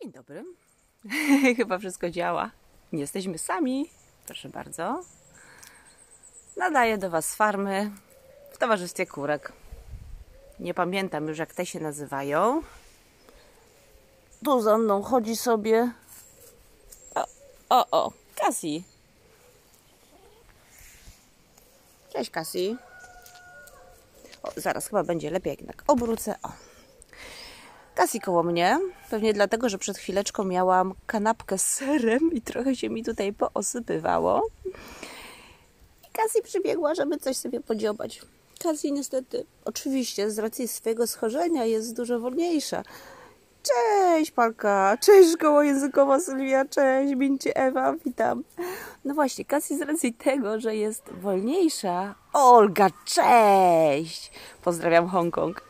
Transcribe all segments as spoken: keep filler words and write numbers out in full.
Dzień dobry. Chyba wszystko działa. Nie jesteśmy sami. Proszę bardzo. Nadaję do Was z farmy w towarzystwie kurek. Nie pamiętam już, jak te się nazywają. Tu za mną chodzi sobie... O, o, o, Cassie. Cześć, Cassie. O, zaraz chyba będzie lepiej, jak tak obrócę. O. Cassie koło mnie, pewnie dlatego, że przed chwileczką miałam kanapkę z serem i trochę się mi tutaj poosypywało. I Cassie przybiegła, żeby coś sobie podziobać. Cassie niestety, oczywiście z racji swojego schorzenia jest dużo wolniejsza. Cześć Palka, cześć szkoła językowa Sylwia, cześć Mincie Ewa, witam. No właśnie, Cassie z racji tego, że jest wolniejsza. Olga, cześć! Pozdrawiam Hongkong.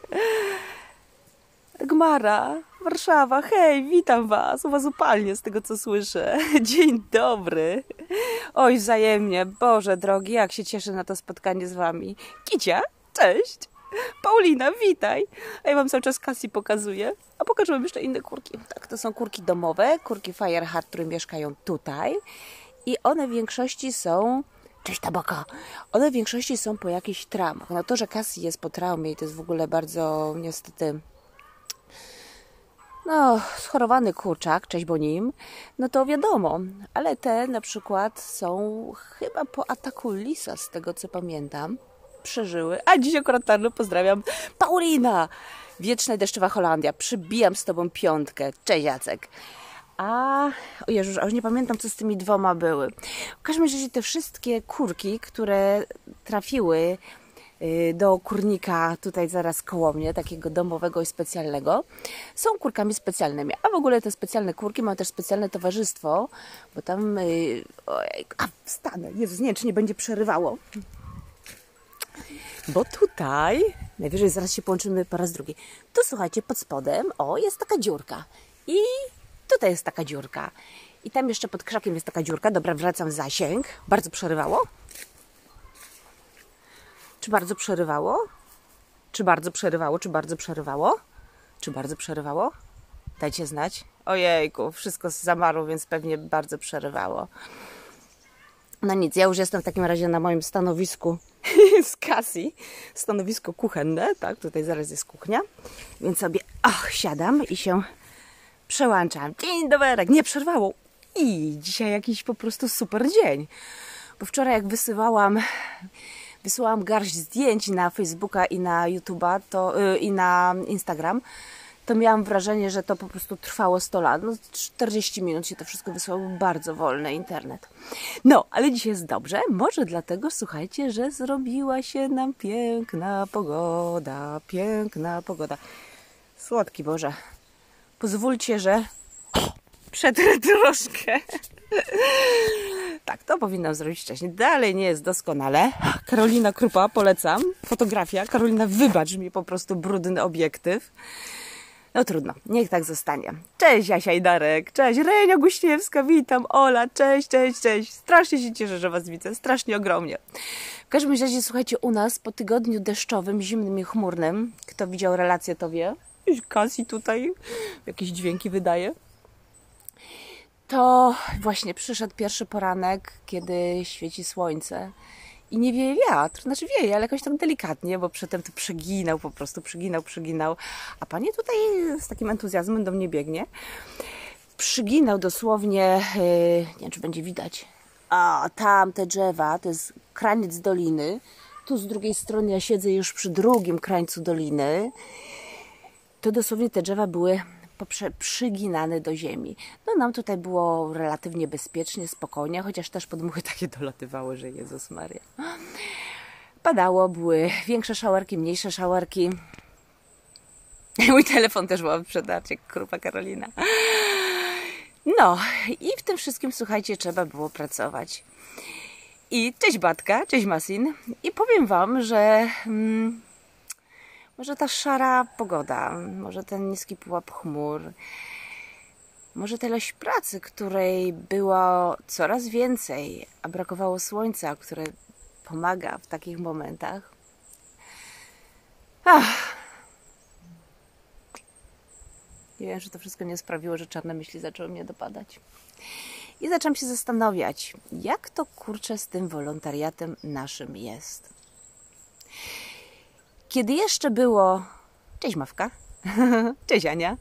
Gmara, Warszawa, hej, witam Was, u Was upalnie z tego co słyszę. Dzień dobry. Oj, wzajemnie, Boże drogi, jak się cieszę na to spotkanie z Wami. Kicia, cześć. Paulina, witaj. A ja Wam cały czas Cassie pokazuję. A pokażę Wam jeszcze inne kurki. Tak, to są kurki domowe, kurki Fireheart, które mieszkają tutaj. I one w większości są... Cześć Tabaka. One w większości są po jakichś traumach. No to, że Cassie jest po traumie i to jest w ogóle bardzo niestety... No, schorowany kurczak, cześć Bonim, no to wiadomo, ale te na przykład są chyba po ataku lisa, z tego co pamiętam, przeżyły. A dziś akurat tarno pozdrawiam Paulina, wieczna deszczowa Holandia, przybijam z Tobą piątkę, cześć Jacek. A, o Jezus, już nie pamiętam co z tymi dwoma były. W każdym razie te wszystkie kurki, które trafiły do kurnika tutaj zaraz koło mnie, takiego domowego i specjalnego, są kurkami specjalnymi. A w ogóle te specjalne kurki mają też specjalne towarzystwo, bo tam... Yy, ojej, a, wstanę. Jezus, nie wiem, czy nie będzie przerywało. Bo tutaj, najwyżej zaraz się połączymy po raz drugi. Tu słuchajcie, pod spodem, o, jest taka dziurka. I tutaj jest taka dziurka. I tam jeszcze pod krzakiem jest taka dziurka. Dobra, wracam w zasięg. Bardzo przerywało. Czy bardzo przerywało? Czy bardzo przerywało? Czy bardzo przerywało? Czy bardzo przerywało? Dajcie znać. Ojejku, wszystko zamarło, więc pewnie bardzo przerywało. No nic, ja już jestem w takim razie na moim stanowisku z Cassie. Stanowisko kuchenne, tak, tutaj zaraz jest kuchnia. Więc sobie, ach, siadam i się przełączam. Dzień dobry, nie przerwało. I dzisiaj jakiś po prostu super dzień. Bo wczoraj jak wysyłałam... Wysyłałam garść zdjęć na Facebooka i na YouTube'a to, yy, i na Instagram, to miałam wrażenie, że to po prostu trwało sto lat. No, czterdzieści minut się to wszystko wysłało, bardzo wolny internet. No, ale dzisiaj jest dobrze. Może dlatego, słuchajcie, że zrobiła się nam piękna pogoda. Piękna pogoda. Słodki Boże. Pozwólcie, że przetrę troszkę. Tak, to powinnam zrobić wcześniej. Dalej nie jest doskonale. Karolina Krupa, polecam. Fotografia. Karolina, wybacz mi po prostu brudny obiektyw. No trudno, niech tak zostanie. Cześć Jasia i Darek, cześć Renia Guśniewska, witam, Ola, cześć, cześć, cześć. Strasznie się cieszę, że Was widzę, strasznie ogromnie. W każdym razie, słuchajcie, u nas po tygodniu deszczowym, zimnym i chmurnym, kto widział relację, to wie. Cassie tutaj jakieś dźwięki wydaje. To właśnie przyszedł pierwszy poranek, kiedy świeci słońce i nie wieje wiatr. Znaczy wieje, ale jakoś tak delikatnie, bo przedtem to przeginał, po prostu przeginał, przeginał. A Pani tutaj z takim entuzjazmem do mnie biegnie. Przyginał dosłownie, yy, nie wiem czy będzie widać, a tam te drzewa, to jest kraniec doliny. Tu z drugiej strony ja siedzę już przy drugim krańcu doliny. To dosłownie te drzewa były przyginane do ziemi. No nam tutaj było relatywnie bezpiecznie, spokojnie, chociaż też podmuchy takie dolatywały, że Jezus Maria. Padało, były większe szałerki, mniejsze szałerki. Mój telefon też był w sprzedaży, Krupa Karolina. No i w tym wszystkim, słuchajcie, trzeba było pracować. I cześć Batka, cześć Masin. I powiem Wam, że... Hmm, Może ta szara pogoda, może ten niski pułap chmur, może ta ilość pracy, której było coraz więcej, a brakowało słońca, które pomaga w takich momentach. Ach. Nie wiem, że to wszystko nie sprawiło, że czarne myśli zaczęły mnie dopadać. I zaczęłam się zastanawiać, jak to kurczę z tym wolontariatem naszym jest. Kiedy jeszcze było... Cześć Mawka. Cześć Ania.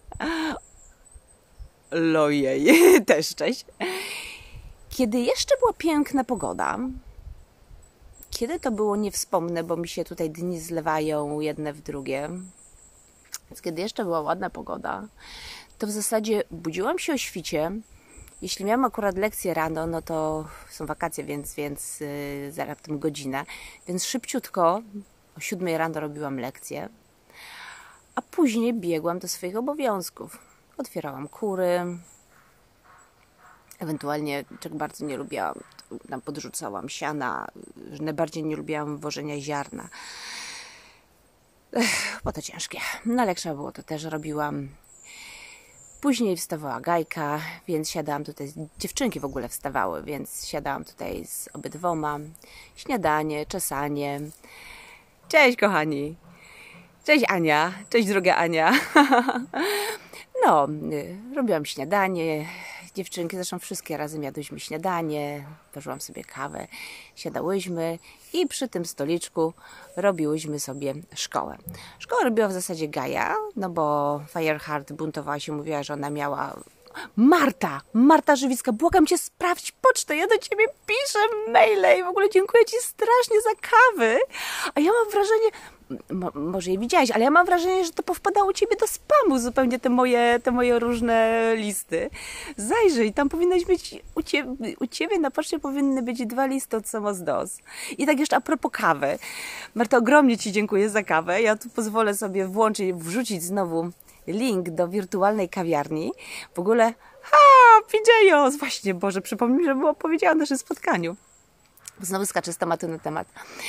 Lojej, też cześć. Kiedy jeszcze była piękna pogoda, kiedy to było nie wspomnę, bo mi się tutaj dni zlewają jedne w drugie. Więc kiedy jeszcze była ładna pogoda, to w zasadzie budziłam się o świcie. Jeśli miałam akurat lekcję rano, no to są wakacje, więc, więc yy, za raptem godzinę. Więc szybciutko o siódmej rano robiłam lekcję, a później biegłam do swoich obowiązków. Otwierałam kury, ewentualnie, czego bardzo nie lubiłam, tam podrzucałam siana, najbardziej nie lubiłam wożenia ziarna. Ech, bo to ciężkie. No ale jak trzeba było, to też robiłam. Później wstawała Gajka, więc siadałam tutaj, dziewczynki w ogóle wstawały, więc siadałam tutaj z obydwoma. Śniadanie, czesanie. Cześć kochani! Cześć Ania! Cześć druga Ania! No, robiłam śniadanie, dziewczynki, zresztą wszystkie razem jadłyśmy śniadanie, ważyłam sobie kawę, siadałyśmy i przy tym stoliczku robiłyśmy sobie szkołę. Szkołę robiła w zasadzie Gaja, no bo Fireheart buntowała się, mówiła, że ona miała... Marta! Marta Żywicka, błagam Cię, sprawdź pocztę, ja do Ciebie piszę maile i w ogóle dziękuję Ci strasznie za kawy, a ja mam wrażenie... Mo, może je widziałaś, ale ja mam wrażenie, że to powpadało Ciebie do spamu zupełnie te moje, te moje różne listy. Zajrzyj, tam powinnaś być, u Ciebie, u ciebie na poczcie powinny być dwa listy od Somos-Dos. I tak jeszcze a propos kawy. Marta, ogromnie Ci dziękuję za kawę. Ja tu pozwolę sobie włączyć, wrzucić znowu link do wirtualnej kawiarni. W ogóle, ha, Pidżejos! Właśnie, Boże, przypomnij mi, że było powiedziane o naszym spotkaniu. Znowu skaczę z tematu na temat.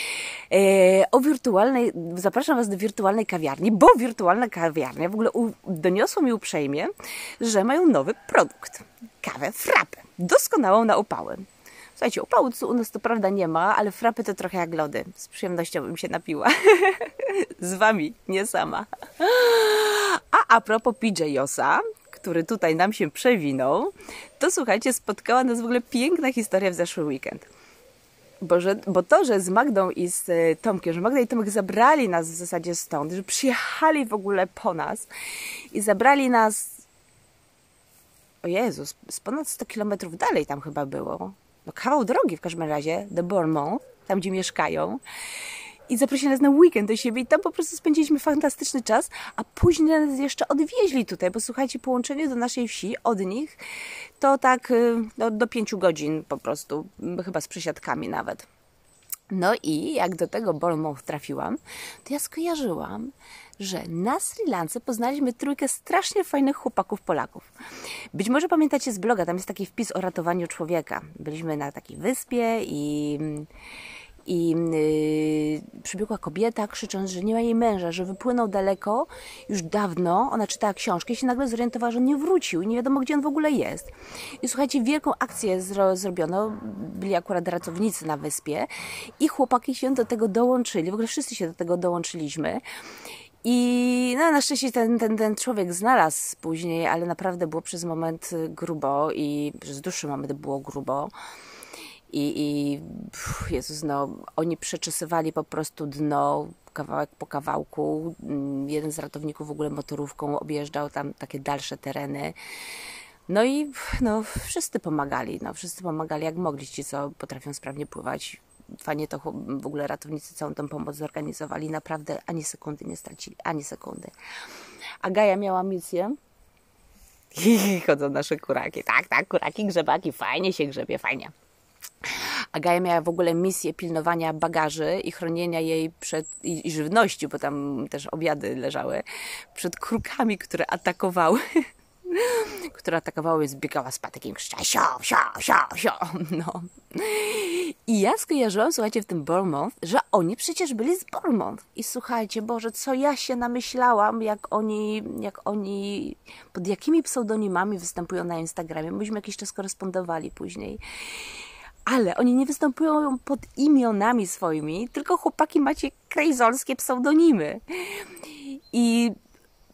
E, o wirtualnej, zapraszam Was do wirtualnej kawiarni, bo wirtualna kawiarnia w ogóle u, doniosło mi uprzejmie, że mają nowy produkt. Kawę frappę. Doskonałą na upały. Słuchajcie, upału u nas to prawda nie ma, ale frappy to trochę jak lody. Z przyjemnością bym się napiła. Z Wami, nie sama. A a propos Pidżejosa, który tutaj nam się przewinął, to słuchajcie, spotkała nas w ogóle piękna historia w zeszły weekend. Bo, że, bo to, że z Magdą i z Tomkiem, że Magda i Tomek zabrali nas w zasadzie stąd, że przyjechali w ogóle po nas i zabrali nas, o Jezus, z ponad sto kilometrów dalej tam chyba było, no kawał drogi w każdym razie, do Bournemouth, tam gdzie mieszkają, i zaprosili nas na weekend do siebie i tam po prostu spędziliśmy fantastyczny czas, a później nas jeszcze odwieźli tutaj, bo słuchajcie, połączenie do naszej wsi od nich to tak no, do pięciu godzin po prostu, chyba z przesiadkami nawet. No i jak do tego Bournemouth trafiłam, to ja skojarzyłam, że na Sri Lance poznaliśmy trójkę strasznie fajnych chłopaków Polaków. Być może pamiętacie z bloga, tam jest taki wpis o ratowaniu człowieka. Byliśmy na takiej wyspie i... I yy, przybiegła kobieta, krzycząc, że nie ma jej męża, że wypłynął daleko, już dawno, ona czytała książkę i się nagle zorientowała, że on nie wrócił i nie wiadomo, gdzie on w ogóle jest. I słuchajcie, wielką akcję zro, zrobiono, byli akurat ratownicy na wyspie i chłopaki się do tego dołączyli, w ogóle wszyscy się do tego dołączyliśmy. I no, na szczęście ten, ten, ten człowiek znalazł później, ale naprawdę było przez moment grubo i przez dłuższy moment było grubo. I, i pff, Jezus, no, oni przeczesywali po prostu dno kawałek po kawałku. Jeden z ratowników w ogóle motorówką objeżdżał tam takie dalsze tereny. No i no, wszyscy pomagali, no, wszyscy pomagali jak mogli, ci co potrafią sprawnie pływać. Fajnie to w ogóle ratownicy całą tą pomoc zorganizowali. Naprawdę ani sekundy nie stracili, ani sekundy. A Gaja miała misję. I chodzą nasze kuraki. Tak, tak, kuraki, grzebaki, fajnie się grzebie, fajnie. A Gaja miała w ogóle misję pilnowania bagaży i chronienia jej przed, i, i żywności, bo tam też obiady leżały, przed krukami, które atakowały. które atakowały, zbiegała z patykiem, krzyczała sio, sio, sio, sio. No. I ja skojarzyłam, słuchajcie, w tym Bournemouth, że oni przecież byli z Bournemouth. I słuchajcie, Boże, co ja się namyślałam, jak oni, jak oni, pod jakimi pseudonimami występują na Instagramie. Myśmy jakiś czas korespondowali później. Ale oni nie występują pod imionami swoimi, tylko chłopaki macie krejzolskie pseudonimy. I w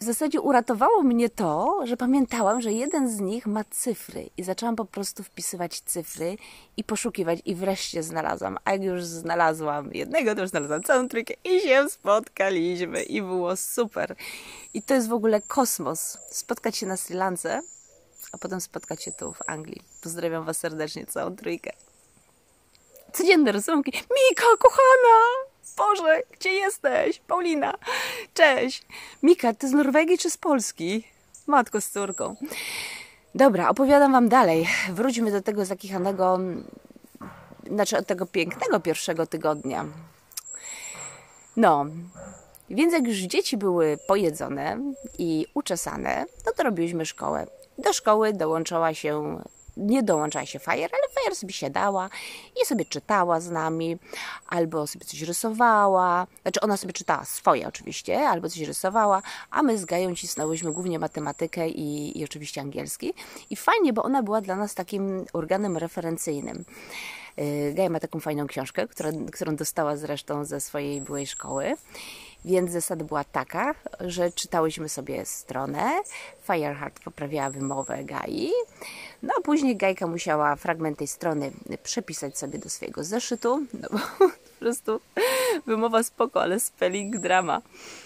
zasadzie uratowało mnie to, że pamiętałam, że jeden z nich ma cyfry i zaczęłam po prostu wpisywać cyfry i poszukiwać i wreszcie znalazłam. A jak już znalazłam jednego, to już znalazłam całą trójkę i się spotkaliśmy i było super. I to jest w ogóle kosmos. Spotkać się na Sri Lance, a potem spotkać się tu w Anglii. Pozdrawiam Was serdecznie, całą trójkę. Codzienne rysunki. Mika, kochana! Boże, gdzie jesteś? Paulina, cześć. Mika, ty z Norwegii czy z Polski? Matko z córką. Dobra, opowiadam Wam dalej. Wróćmy do tego zakichanego, znaczy od tego pięknego pierwszego tygodnia. No, więc jak już dzieci były pojedzone i uczesane, no to robiliśmy szkołę. Do szkoły dołączała się... Nie dołączała się Fire, ale Fire sobie siadała i sobie czytała z nami, albo sobie coś rysowała. Znaczy ona sobie czytała swoje oczywiście, albo coś rysowała, a my z Gają cisnęłyśmy głównie matematykę i, i oczywiście angielski. I fajnie, bo ona była dla nas takim organem referencyjnym. Gaja ma taką fajną książkę, która, którą dostała zresztą ze swojej byłej szkoły. Więc zasada była taka, że czytałyśmy sobie stronę, Fireheart poprawiała wymowę Gai, no a później Gajka musiała fragment tej strony przepisać sobie do swojego zeszytu, no bo po prostu wymowa spoko, ale spelling drama.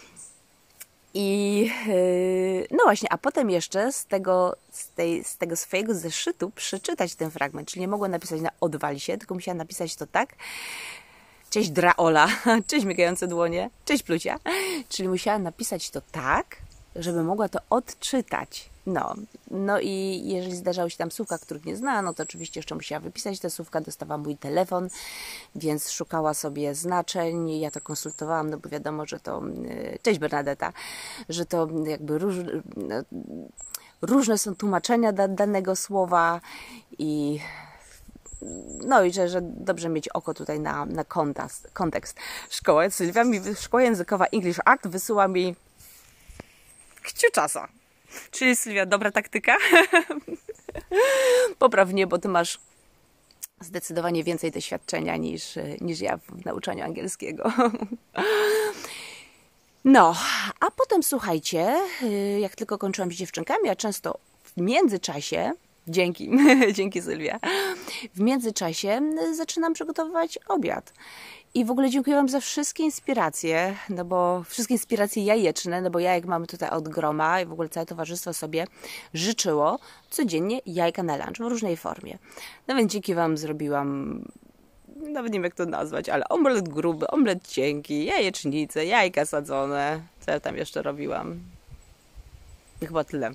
I yy, no właśnie, a potem jeszcze z tego, z, tej, z tego swojego zeszytu przeczytać ten fragment, czyli nie mogła napisać na odwal się, tylko musiała napisać to tak. Cześć Draola, cześć migające dłonie, cześć Plucia. Czyli musiała napisać to tak, żeby mogła to odczytać. No, no i jeżeli zdarzały się tam słówka, których nie zna, no to oczywiście jeszcze musiała wypisać te słówka, dostawała mój telefon, więc szukała sobie znaczeń, ja to konsultowałam, no bo wiadomo, że to, cześć Bernadetta, że to jakby róż, no, różne są tłumaczenia da, danego słowa i... No i że, że dobrze mieć oko tutaj na, na kontekst, kontekst. Szkoła, Sylwia mi, szkoła językowa English Art wysyła mi kciuczasa. Czyli Sylwia, dobra taktyka? Poprawnie, bo ty masz zdecydowanie więcej doświadczenia niż, niż ja w nauczaniu angielskiego. No, a potem słuchajcie, jak tylko kończyłam z dziewczynkami, a często w międzyczasie, dzięki, dzięki Sylwia, w międzyczasie zaczynam przygotowywać obiad. I w ogóle dziękuję Wam za wszystkie inspiracje, no bo wszystkie inspiracje jajeczne, no bo jajek mamy tutaj od groma i w ogóle całe towarzystwo sobie życzyło codziennie jajka na lunch w różnej formie. No więc dzięki Wam zrobiłam, nawet nie wiem jak to nazwać, ale omlet gruby, omlet cienki, jajecznice, jajka sadzone. Co ja tam jeszcze robiłam? Chyba tyle.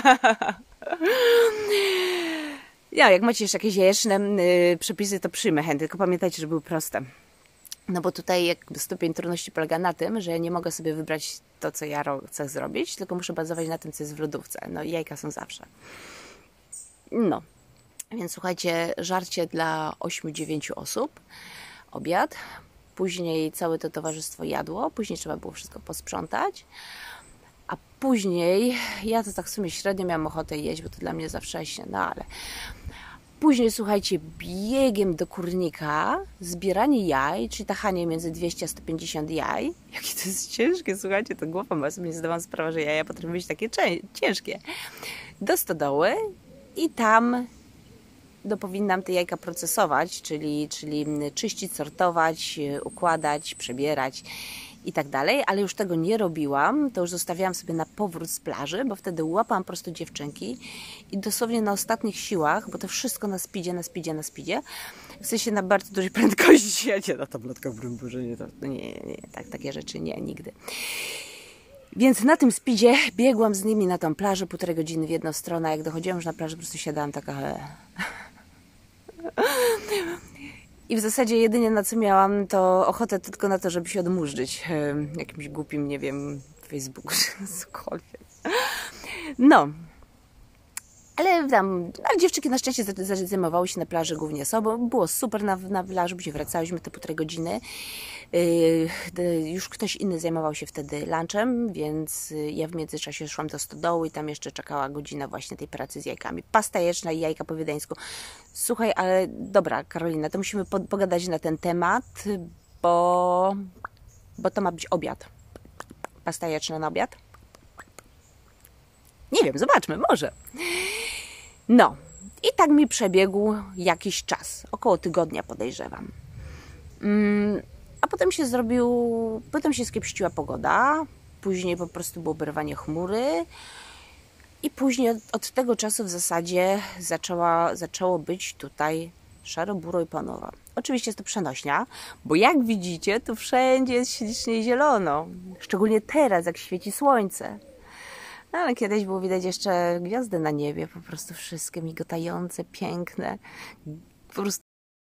Ja, jak macie jeszcze jakieś jajeczne y, przepisy, to przyjmę chętnie, tylko pamiętajcie, że były proste. No bo tutaj jakby stopień trudności polega na tym, że ja nie mogę sobie wybrać to, co ja chcę zrobić, tylko muszę bazować na tym, co jest w lodówce. No i jajka są zawsze. No, więc słuchajcie, żarcie dla ośmiu dziewięciu osób, obiad. Później całe to towarzystwo jadło, później trzeba było wszystko posprzątać. A później, ja to tak w sumie średnio miałam ochotę jeść, bo to dla mnie za wcześnie, no ale... Później, słuchajcie, biegiem do kurnika, zbieranie jaj, czyli tachanie między dwieście a sto pięćdziesiąt jaj. Jakie to jest ciężkie, słuchajcie, to głowa ma, sobie nie zdawałam sprawy, że jaja potrafią być takie ciężkie. Do stodoły i tam no, powinnam te jajka procesować, czyli, czyli czyścić, sortować, układać, przebierać i tak dalej, ale już tego nie robiłam, to już zostawiałam sobie na powrót z plaży, bo wtedy łapałam po prostu dziewczynki i dosłownie na ostatnich siłach, bo to wszystko na speedzie, na speedzie, na speedzie, w sensie na bardzo dużej prędkości, ja nie na tabletka w brymburze, nie, nie, nie, nie tak, takie rzeczy nie, nigdy. Więc na tym speedzie biegłam z nimi na tą plażę, półtorej godziny w jedną stronę, jak dochodziłam już na plażę, po prostu siadałam taka... I w zasadzie jedynie na co miałam, to ochotę tylko na to, żeby się odmurzyć jakimś głupim, nie wiem, Facebooku czy cokolwiek. No. Ale tam, ale dziewczynki na szczęście zajmowały się na plaży głównie sobą. Było super na, na plaży, bo się wracałyśmy te półtorej godziny. Yy, już ktoś inny zajmował się wtedy lunchem, więc ja w międzyczasie szłam do stodoły i tam jeszcze czekała godzina właśnie tej pracy z jajkami. Pasta jajeczna i jajka po wiedeńsku. Słuchaj, ale dobra, Karolina, to musimy po, pogadać na ten temat, bo, bo to ma być obiad. Pasta jajeczna na obiad. Nie wiem, zobaczmy, może. No, i tak mi przebiegł jakiś czas, około tygodnia podejrzewam. A potem się zrobił, potem się skiepściła pogoda, później po prostu było berwanie chmury i później od, od tego czasu w zasadzie zaczęła, zaczęło być tutaj szaro, buro i ponuro. Oczywiście jest to przenośnia, bo jak widzicie, tu wszędzie jest ślicznie zielono. Szczególnie teraz, jak świeci słońce. No, ale kiedyś było widać jeszcze gwiazdy na niebie, po prostu wszystkie migotające, piękne. Po prostu...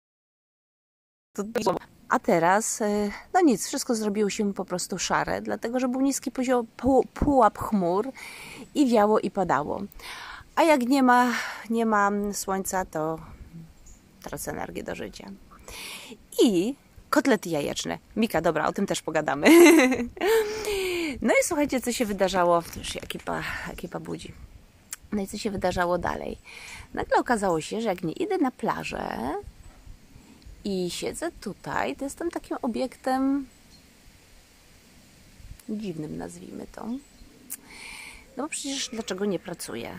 A teraz, no nic, wszystko zrobiło się po prostu szare, dlatego że był niski poziom, pół, pułap chmur i wiało i padało. A jak nie ma, nie ma słońca, to tracę energię do życia. I kotlety jajeczne. Mika, dobra, o tym też pogadamy. No i słuchajcie, co się wydarzało. To już ekipa, ekipa budzi. No i co się wydarzało dalej? Nagle okazało się, że jak nie idę na plażę i siedzę tutaj, to jestem takim obiektem dziwnym, nazwijmy to. No bo przecież dlaczego nie pracuję?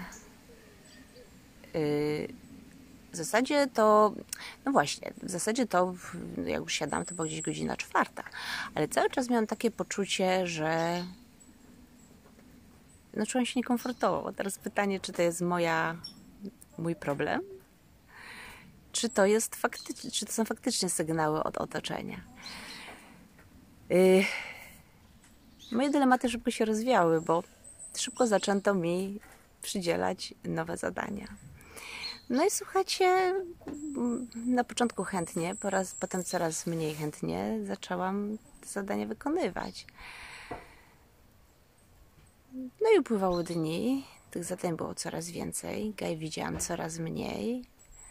Yy, w zasadzie to, no właśnie, w zasadzie to, jak już siadam, to była gdzieś godzina czwarta. Ale cały czas miałam takie poczucie, że no czułam się niekomfortowo. Teraz pytanie, czy to jest moja, mój problem? Czy to jest faktycznie, czy to są faktycznie sygnały od otoczenia? Yy, moje dylematy szybko się rozwijały, bo szybko zaczęto mi przydzielać nowe zadania. No i słuchajcie, na początku chętnie, po raz, potem coraz mniej chętnie zaczęłam te zadania wykonywać. No i upływały dni, tych zadań było coraz więcej, Gaj widziałam coraz mniej.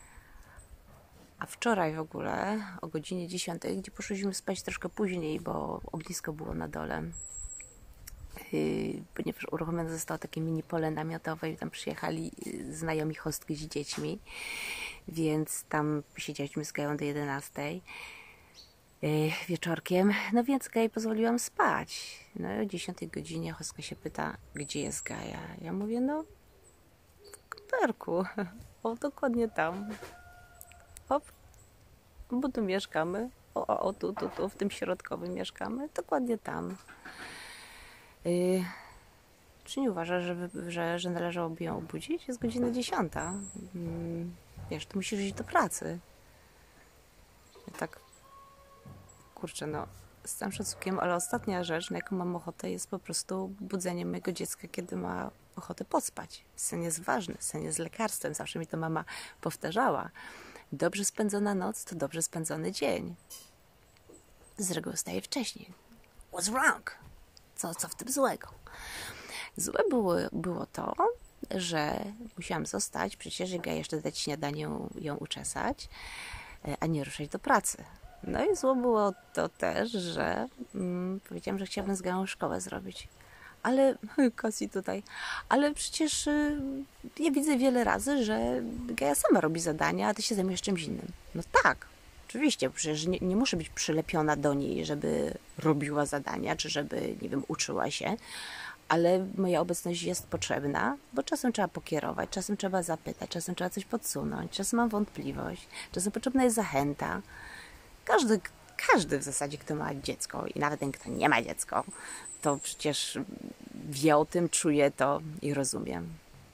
A wczoraj w ogóle o godzinie dziesiątej, gdzie poszliśmy spać troszkę później, bo ognisko było na dole, yy, ponieważ uruchomione zostało takie mini pole namiotowe i tam przyjechali znajomi hostki z dziećmi, więc tam siedzieliśmy z Gają do jedenastej yy, wieczorkiem, no więc Gaj pozwoliłam spać. No i o dziesiątej godzinie hostka się pyta, gdzie jest Gaja. Ja mówię, no w kamperku, o dokładnie tam. Hop, bo tu mieszkamy, o, o, o tu, tu, tu, w tym środkowym mieszkamy, dokładnie tam. Yy, czy nie uważasz, że, że, że należałoby ją obudzić? Jest godzina dziesiąta. Yy, wiesz, tu musisz iść do pracy. Ja tak, kurczę, no, z całym szacunkiem, ale ostatnia rzecz, na jaką mam ochotę, jest po prostu budzenie mojego dziecka, kiedy ma ochotę pospać. Sen jest ważny, sen jest lekarstwem, zawsze mi to mama powtarzała. Dobrze spędzona noc to dobrze spędzony dzień. Z reguły wstaję wcześniej. What's wrong? Co, co w tym złego? Złe było, było to, że musiałam zostać, przecież Gaja jeszcze dać śniadanie, ją uczesać, a nie ruszać do pracy. No i zło było to też, że mm, powiedziałam, że chciałabym z Gają szkołę zrobić. Ale, Kasi tutaj, ale przecież y, ja widzę wiele razy, że Gaja sama robi zadania, a ty się zajmujesz czymś innym. No tak, oczywiście, przecież nie, nie muszę być przylepiona do niej, żeby robiła zadania, czy żeby, nie wiem, uczyła się, ale moja obecność jest potrzebna, bo czasem trzeba pokierować, czasem trzeba zapytać, czasem trzeba coś podsunąć, czasem mam wątpliwość, czasem potrzebna jest zachęta. Każdy, każdy w zasadzie, kto ma dziecko i nawet ten, kto nie ma dziecka, to przecież wie o tym, czuje to i rozumie.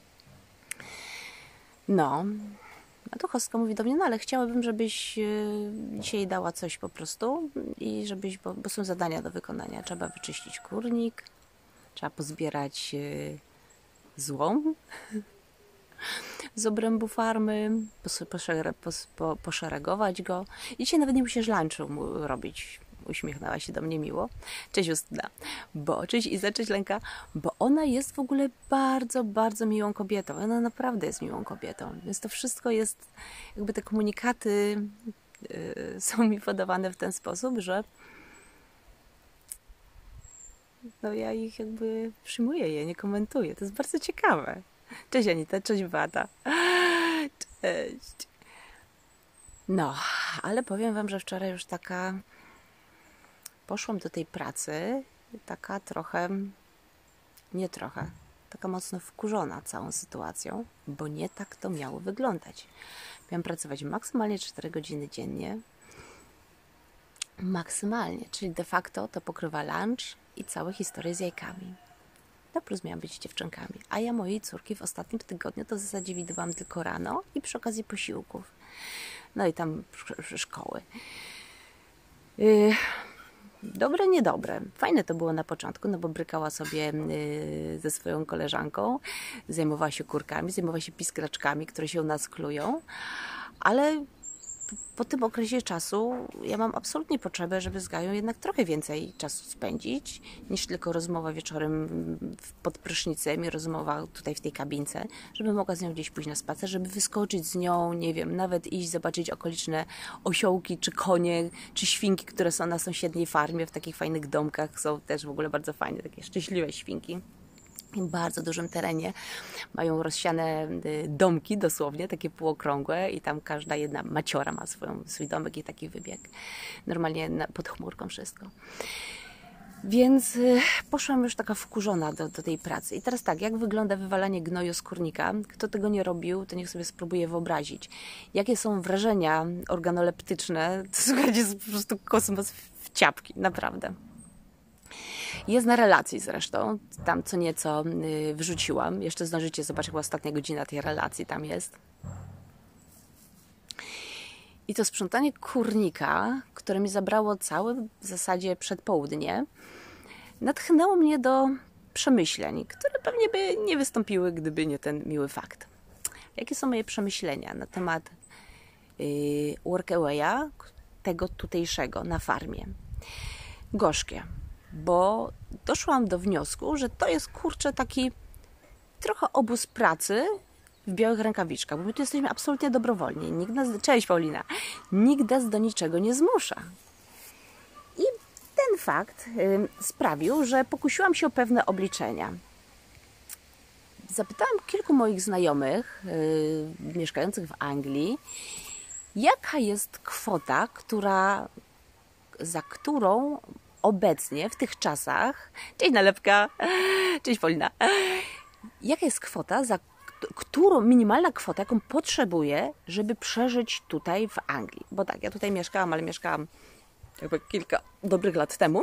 No, a to hostka mówi do mnie, no ale chciałabym, żebyś dzisiaj dała coś po prostu i żebyś, bo, bo są zadania do wykonania. Trzeba wyczyścić kurnik, trzeba pozbierać złom z obrębu farmy, poszeregować go. I dzisiaj nawet nie musisz lunchu robić. Uśmiechnęła się do mnie miło. Cześć Justyna, bo cześć Iza, cześć Lenka, bo ona jest w ogóle bardzo, bardzo miłą kobietą. Ona naprawdę jest miłą kobietą. Więc to wszystko jest, jakby te komunikaty yy, są mi podawane w ten sposób, że no ja ich jakby przyjmuję je, nie komentuję. To jest bardzo ciekawe. Cześć Anita, cześć Wada. Cześć. No, ale powiem wam, że wczoraj już taka poszłam do tej pracy taka trochę, nie trochę, taka mocno wkurzona całą sytuacją, bo nie tak to miało wyglądać. Miałam pracować maksymalnie cztery godziny dziennie. Maksymalnie, czyli de facto to pokrywa lunch i całe historie z jajkami. No plus miałam być dziewczynkami. A ja mojej córki w ostatnim tygodniu to w zasadzie widywałam tylko rano i przy okazji posiłków. No i tam szkoły. Yy, dobre, niedobre. Fajne to było na początku, no bo brykała sobie yy, ze swoją koleżanką, zajmowała się kurkami, zajmowała się pisklaczkami, które się u nas klują, ale po tym okresie czasu ja mam absolutnie potrzebę, żeby z Gają jednak trochę więcej czasu spędzić, niż tylko rozmowa wieczorem pod prysznicem i rozmowa tutaj w tej kabince, żeby mogła z nią gdzieś pójść na spacer, żeby wyskoczyć z nią, nie wiem, nawet iść zobaczyć okoliczne osiołki, czy konie, czy świnki, które są na sąsiedniej farmie, w takich fajnych domkach, są też w ogóle bardzo fajne, takie szczęśliwe świnki. W bardzo dużym terenie mają rozsiane domki, dosłownie, takie półokrągłe i tam każda jedna maciora ma swoją, swój domek i taki wybieg. Normalnie na, pod chmurką wszystko. Więc y, poszłam już taka wkurzona do, do tej pracy. I teraz tak, jak wygląda wywalanie gnoju z kurnika? Kto tego nie robił, to niech sobie spróbuje wyobrazić. Jakie są wrażenia organoleptyczne? To słuchajcie, jest po prostu kosmos w ciapki, naprawdę. Jest na relacji zresztą, tam co nieco yy, wrzuciłam. Jeszcze zdążycie zobaczyć, chyba ostatnia godzina tej relacji tam jest. I to sprzątanie kurnika, które mi zabrało całe w zasadzie przedpołudnie, natchnęło mnie do przemyśleń, które pewnie by nie wystąpiły, gdyby nie ten miły fakt. Jakie są moje przemyślenia na temat yy, workawaya, tego tutejszego na farmie? Gorzkie. Bo doszłam do wniosku, że to jest, kurczę, taki trochę obóz pracy w białych rękawiczkach, bo my tu jesteśmy absolutnie dobrowolni. Nikt nas, cześć Paulina, nikt nas do niczego nie zmusza. I ten fakt y, sprawił, że pokusiłam się o pewne obliczenia. Zapytałam kilku moich znajomych y, mieszkających w Anglii, jaka jest kwota, która, za którą obecnie, w tych czasach, cześć Nalepka, cześć Paulina, jaka jest kwota, za którą, minimalna kwota, jaką potrzebuję, żeby przeżyć tutaj w Anglii. Bo tak, ja tutaj mieszkałam, ale mieszkałam jakby kilka dobrych lat temu,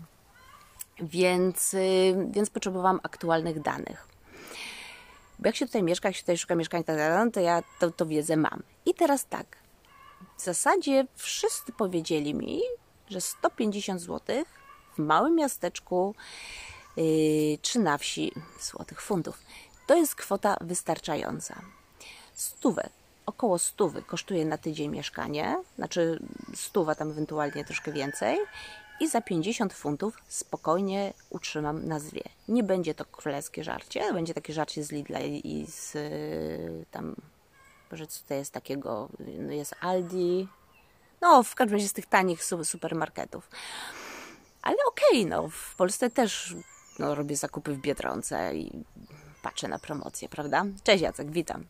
więc, więc potrzebowałam aktualnych danych. Bo jak się tutaj mieszka, jak się tutaj szuka mieszkań, to ja to, to wiedzę mam. I teraz tak, w zasadzie wszyscy powiedzieli mi, że sto pięćdziesiąt złotych w małym miasteczku yy, czy na wsi, złotych funtów, to jest kwota wystarczająca. Stówę, około stówy kosztuje na tydzień mieszkanie, znaczy stówa tam ewentualnie troszkę więcej i za pięćdziesiąt funtów spokojnie utrzymam na zwie. Nie będzie to królewskie żarcie, będzie takie żarcie z Lidla i z yy, tam, Boże, co to jest takiego, no jest Aldi, no, w każdym razie z tych tanich supermarketów. Ale okej, okay, no, w Polsce też no, robię zakupy w Biedronce i patrzę na promocję, prawda? Cześć Jacek, witam.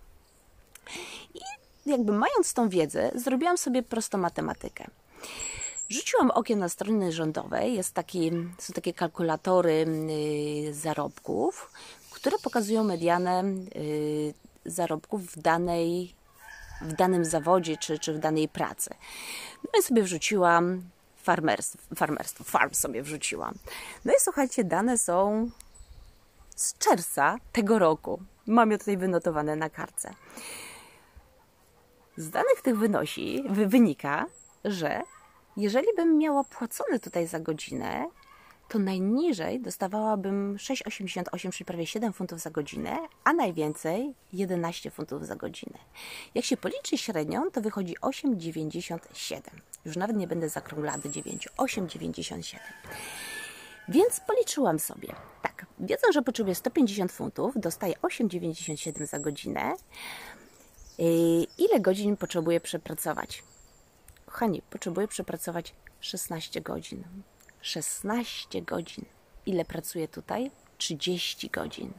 I jakby mając tą wiedzę, zrobiłam sobie prostą matematykę. Rzuciłam okiem na strony rządowej, jest taki, są takie kalkulatory yy, zarobków, które pokazują medianę yy, zarobków w danej w danym zawodzie, czy, czy w danej pracy. No i sobie wrzuciłam farmerstwo, farmerstwo, farm sobie wrzuciłam. No i słuchajcie, dane są z czerwca tego roku. Mam je tutaj wynotowane na kartce. Z danych tych wynosi, wy, wynika, że jeżeli bym miała płacone tutaj za godzinę, to najniżej dostawałabym sześć osiemdziesiąt osiem, czyli prawie siedem funtów za godzinę, a najwięcej jedenaście funtów za godzinę. Jak się policzy średnią, to wychodzi osiem dziewięćdziesiąt siedem. Już nawet nie będę zakrąglała do dziewięciu. osiem dziewięćdziesiąt siedem. Więc policzyłam sobie. Tak, wiedząc, że potrzebuję sto pięćdziesiąt funtów, dostaję osiem dziewięćdziesiąt siedem za godzinę. Ile godzin potrzebuję przepracować? Kochani, potrzebuję przepracować szesnaście godzin. szesnaście godzin. Ile pracuję tutaj? trzydzieści godzin.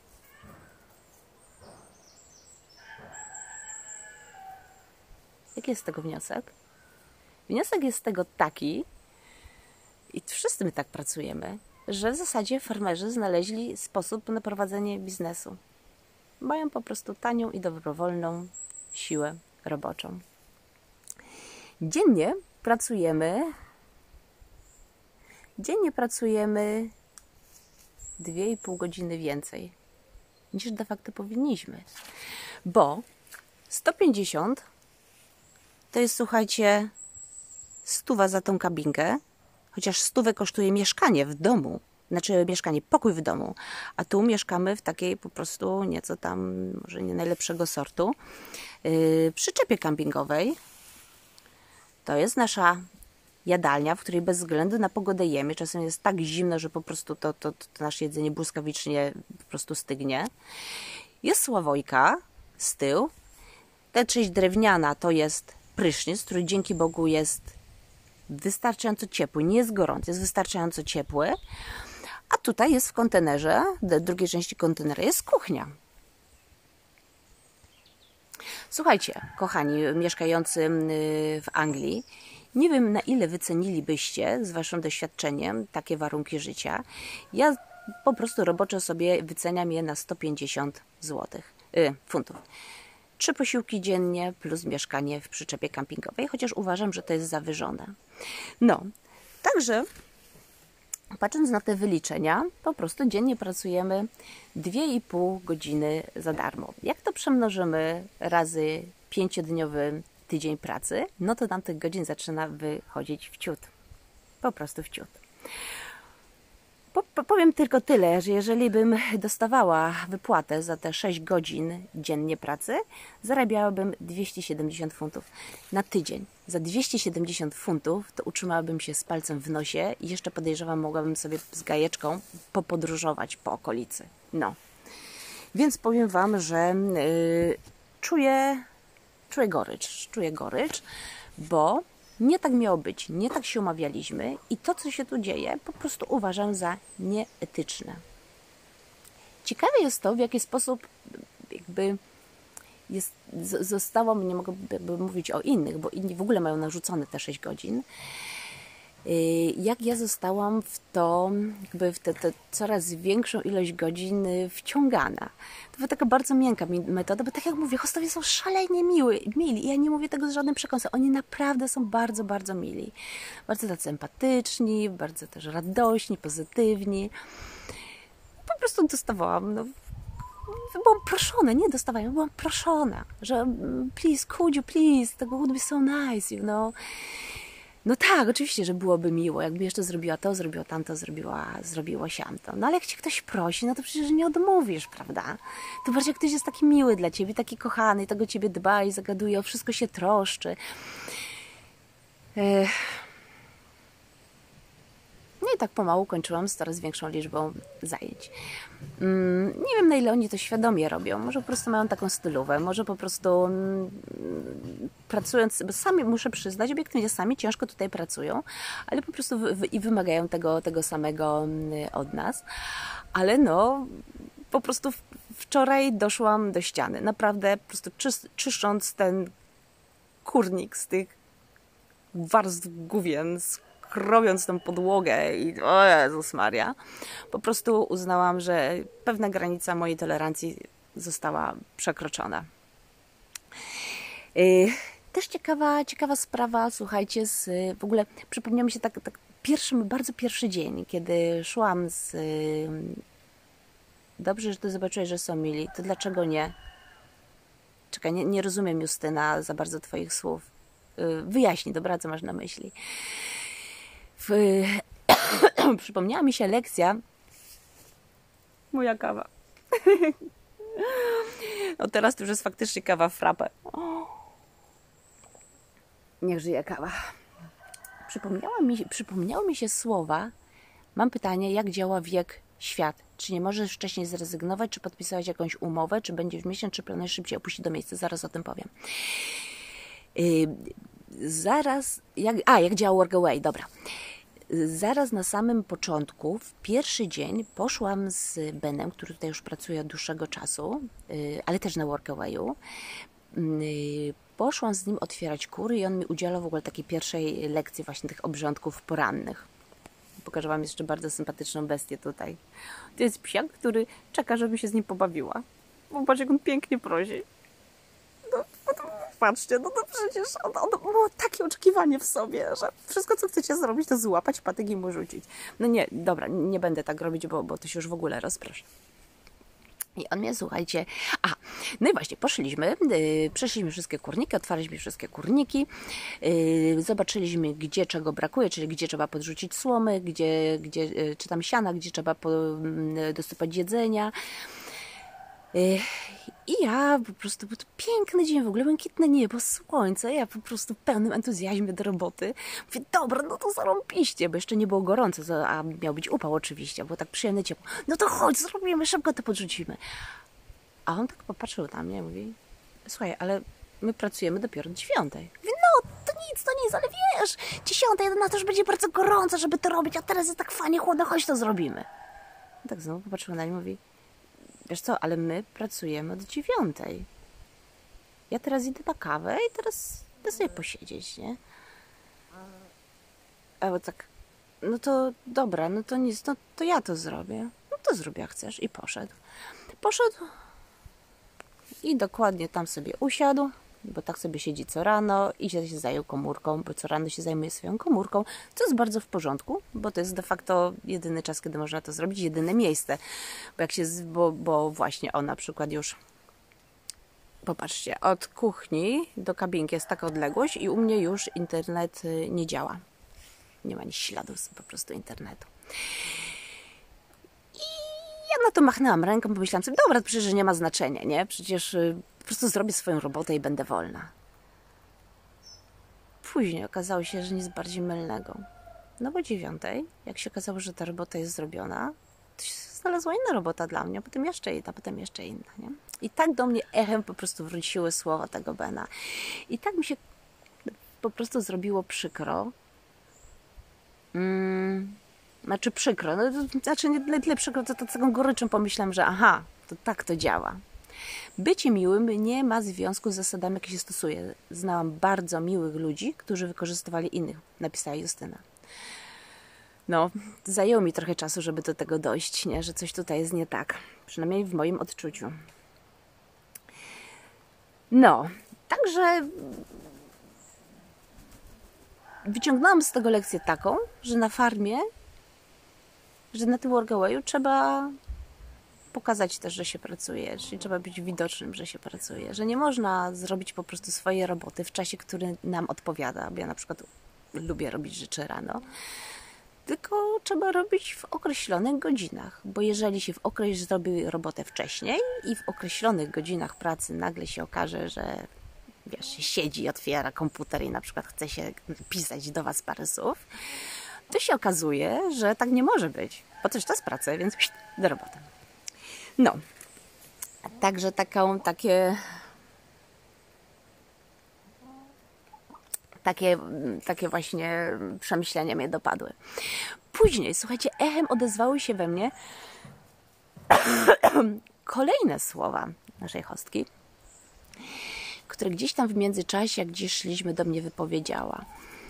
Jaki jest z tego wniosek? Wniosek jest z tego taki, i wszyscy my tak pracujemy, że w zasadzie farmerzy znaleźli sposób na prowadzenie biznesu. Mają po prostu tanią i dobrowolną siłę roboczą. Dziennie pracujemy dziennie pracujemy dwie i pół godziny więcej niż de facto powinniśmy, bo sto pięćdziesiąt to jest, słuchajcie, stuwa za tą kabinkę, chociaż stówę kosztuje mieszkanie w domu, znaczy mieszkanie, pokój w domu, a tu mieszkamy w takiej po prostu nieco tam, może nie najlepszego sortu, yy, przyczepie kampingowej. To jest nasza jadalnia, w której bez względu na pogodę jemy. Czasem jest tak zimno, że po prostu to, to, to nasze jedzenie błyskawicznie po prostu stygnie. Jest sławojka z tyłu. Ta część drewniana to jest prysznic, który dzięki Bogu jest wystarczająco ciepły, nie jest gorący, jest wystarczająco ciepły. A tutaj jest w kontenerze, w drugiej części kontenera jest kuchnia. Słuchajcie, kochani mieszkający w Anglii, nie wiem, na ile wycenilibyście z waszym doświadczeniem takie warunki życia. Ja po prostu roboczo sobie wyceniam je na sto pięćdziesiąt złotych, yy, funtów. Trzy posiłki dziennie plus mieszkanie w przyczepie kampingowej, chociaż uważam, że to jest zawyżone. No, także patrząc na te wyliczenia, po prostu dziennie pracujemy dwie i pół godziny za darmo. Jak to przemnożymy razy pięciodniowy tydzień pracy, no to nam tych godzin zaczyna wychodzić w ciut. Po prostu w ciut. Po, po, powiem tylko tyle, że jeżeli bym dostawała wypłatę za te sześć godzin dziennie pracy, zarabiałabym dwieście siedemdziesiąt funtów na tydzień. Za dwieście siedemdziesiąt funtów to utrzymałabym się z palcem w nosie i jeszcze podejrzewam, mogłabym sobie z gajeczką popodróżować po okolicy. No. Więc powiem Wam, że yy, czuję, czuję gorycz, czuję gorycz, bo nie tak miało być, nie tak się umawialiśmy i to, co się tu dzieje, po prostu uważam za nieetyczne. Ciekawe jest to, w jaki sposób jakby jest, zostało, nie mogę mówić o innych, bo inni w ogóle mają narzucone te sześć godzin, jak ja zostałam w to, jakby w tę coraz większą ilość godzin wciągana. To była taka bardzo miękka metoda, bo tak jak mówię, hostowie są szalenie miły, mili i ja nie mówię tego z żadnym przekąsem. Oni naprawdę są bardzo, bardzo mili. Bardzo tacy empatyczni, bardzo też radośni, pozytywni. Po prostu dostawałam, no, byłam proszona, nie dostawałam, byłam proszona, że please, could you please, that would be so nice, you know. No tak, oczywiście, że byłoby miło, jakby jeszcze zrobiła to, zrobiła tamto, zrobiła, zrobiło siamto. No ale jak cię ktoś prosi, no to przecież nie odmówisz, prawda? To bardziej jak ktoś jest taki miły dla ciebie, taki kochany, tego ciebie dba i zagaduje, o wszystko się troszczy. Ech. No i tak pomału kończyłam z coraz większą liczbą zajęć. Mm, nie wiem, na ile oni to świadomie robią. Może po prostu mają taką stylówę, może po prostu mm, pracując, bo sami, muszę przyznać, obiektywnie sami ciężko tutaj pracują, ale po prostu wy, wy, i wymagają tego, tego samego od nas. Ale no, po prostu wczoraj doszłam do ściany. Naprawdę po prostu czysz, czyszcząc ten kurnik z tych warstw główien, krowiąc tą podłogę i o Jezus Maria, po prostu uznałam, że pewna granica mojej tolerancji została przekroczona. Yy, też ciekawa, ciekawa sprawa, słuchajcie, z, w ogóle przypomniał mi się tak, tak pierwszy, bardzo pierwszy dzień, kiedy szłam z... Yy, dobrze, że ty zobaczyłeś, że są mili, to dlaczego nie? Czekaj, nie, nie rozumiem, Justyna, za bardzo twoich słów. Yy, wyjaśnij, dobra, co masz na myśli. W, przypomniała mi się lekcja. Moja kawa. No teraz to już jest faktycznie kawa frappe. Niech żyje kawa. Przypomniała mi, przypomniały mi się słowa. Mam pytanie, jak działa wiek świat? Czy nie możesz wcześniej zrezygnować, czy podpisałeś jakąś umowę, czy będziesz miesiąc, czy planujesz szybciej opuścić do miejsca? Zaraz o tym powiem. Yy, zaraz, jak, a jak działa Workaway, dobra. Zaraz na samym początku, w pierwszy dzień poszłam z Benem, który tutaj już pracuje od dłuższego czasu, ale też na Workawayu. Poszłam z nim otwierać kury i on mi udzielał w ogóle takiej pierwszej lekcji właśnie tych obrządków porannych. Pokażę Wam jeszcze bardzo sympatyczną bestię tutaj. To jest psiak, który czeka, żebym się z nim pobawiła. Bo patrz, jak on pięknie prosi. No, no to, patrzcie, no to przecież on, on ma takie oczekiwanie w sobie, że wszystko, co chcecie zrobić, to złapać patyk i mu rzucić. No nie, dobra, nie będę tak robić, bo, bo to się już w ogóle rozproszę. I on mnie, słuchajcie, a, no i właśnie, poszliśmy, yy, przeszliśmy wszystkie kurniki, otwarliśmy wszystkie kurniki, yy, zobaczyliśmy, gdzie czego brakuje, czyli gdzie trzeba podrzucić słomy, gdzie, gdzie yy, czy tam siana, gdzie trzeba po, yy, dosypać jedzenia. Yy, I ja po prostu, był to piękny dzień, w ogóle błękitne niebo, słońce, ja po prostu w pełnym entuzjazmie do roboty. Mówię, dobra, no to zarąbiście, bo jeszcze nie było gorąco, a miał być upał oczywiście, było tak przyjemne ciepło. No to chodź, zrobimy, szybko to podrzucimy. A on tak popatrzył na mnie i mówi, słuchaj, ale my pracujemy dopiero do dziewiątej. Mówię, no to nic, to nic, ale wiesz, dziesiąta, jedenasta to już będzie bardzo gorąco, żeby to robić, a teraz jest tak fajnie chłodno, chodź to zrobimy. I tak znowu popatrzył na mnie i mówi, wiesz co, ale my pracujemy do dziewiątej. Ja teraz idę na kawę i teraz idę sobie posiedzieć, nie? A bo tak, no to dobra, no to nic, no to ja to zrobię. No to zrób jak chcesz. I poszedł. Poszedł i dokładnie tam sobie usiadł, bo tak sobie siedzi co rano i się zajął komórką, bo co rano się zajmuje swoją komórką, co jest bardzo w porządku, bo to jest de facto jedyny czas, kiedy można to zrobić, jedyne miejsce. Bo, jak się, bo, bo właśnie on na przykład już, popatrzcie, od kuchni do kabinki jest taka odległość i u mnie już internet nie działa. Nie ma ani śladów po prostu internetu. I ja na to machnęłam ręką, pomyślałam sobie, dobra, przecież nie ma znaczenia, nie? Przecież po prostu zrobię swoją robotę i będę wolna. Później okazało się, że nic bardziej mylnego. No bo dziewiątej, jak się okazało, że ta robota jest zrobiona, to się znalazła inna robota dla mnie, a potem jeszcze jedna, a potem jeszcze inna, nie? I tak do mnie echem po prostu wróciły słowa tego Bena. I tak mi się po prostu zrobiło przykro. Hmm, znaczy przykro, no, znaczy nie tyle przykro, to, to taką goryczą pomyślałam, że aha, to tak to działa. Bycie miłym nie ma związku z zasadami, jakie się stosuje. Znałam bardzo miłych ludzi, którzy wykorzystywali innych, napisała Justyna. No, zajęło mi trochę czasu, żeby do tego dojść, nie? Że coś tutaj jest nie tak. Przynajmniej w moim odczuciu. No, także wyciągnęłam z tego lekcję taką, że na farmie, że na tym workawayu trzeba pokazać też, że się pracuje, czyli trzeba być widocznym, że się pracuje, że nie można zrobić po prostu swojej roboty w czasie, który nam odpowiada, bo ja na przykład lubię robić rzeczy rano, tylko trzeba robić w określonych godzinach, bo jeżeli się w okres zrobi robotę wcześniej i w określonych godzinach pracy nagle się okaże, że wiesz, siedzi, otwiera komputer i na przykład chce się pisać do Was parę słów, to się okazuje, że tak nie może być, bo coś to jest praca, więc do roboty. No, także taką, takie, takie, takie właśnie przemyślenia mnie dopadły. Później, słuchajcie, echem odezwały się we mnie kolejne słowa naszej hostki, które gdzieś tam w międzyczasie, jak gdzieś szliśmy, do mnie wypowiedziała.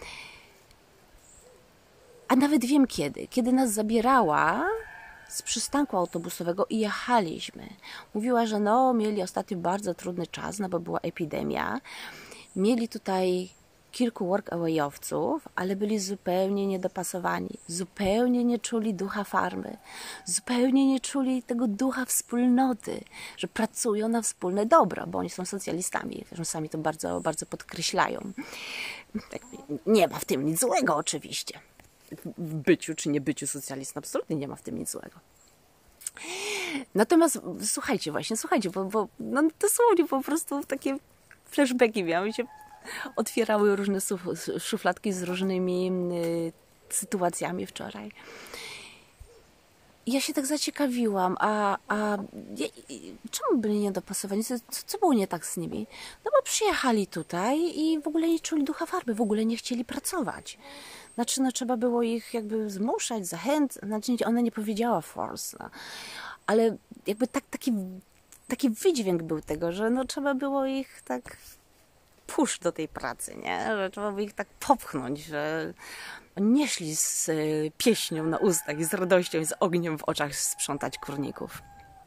A nawet wiem kiedy. Kiedy nas zabierała z przystanku autobusowego i jechaliśmy. Mówiła, że no, mieli ostatnio bardzo trudny czas, no bo była epidemia. Mieli tutaj kilku workawayowców, ale byli zupełnie niedopasowani. Zupełnie nie czuli ducha farmy. Zupełnie nie czuli tego ducha wspólnoty, że pracują na wspólne dobro, bo oni są socjalistami. Zresztą sami to bardzo, bardzo podkreślają. Nie ma w tym nic złego oczywiście. W byciu czy nie byciu socjalistą absolutnie nie ma w tym nic złego. Natomiast słuchajcie właśnie, słuchajcie, bo, bo no, dosłownie po prostu takie flashbacki miały się, otwierały różne szufladki z różnymi y, sytuacjami wczoraj. I ja się tak zaciekawiłam, a, a ja, czemu byli niedopasowani? Co, co było nie tak z nimi? No bo przyjechali tutaj i w ogóle nie czuli ducha farby, w ogóle nie chcieli pracować. Znaczy, no trzeba było ich jakby zmuszać, zachęcać, znaczy ona nie powiedziała force, no. Ale jakby tak, taki, taki wydźwięk był tego, że no trzeba było ich tak push do tej pracy, nie? Że trzeba by ich tak popchnąć, że nie szli z pieśnią na ustach i z radością i z ogniem w oczach sprzątać kurników.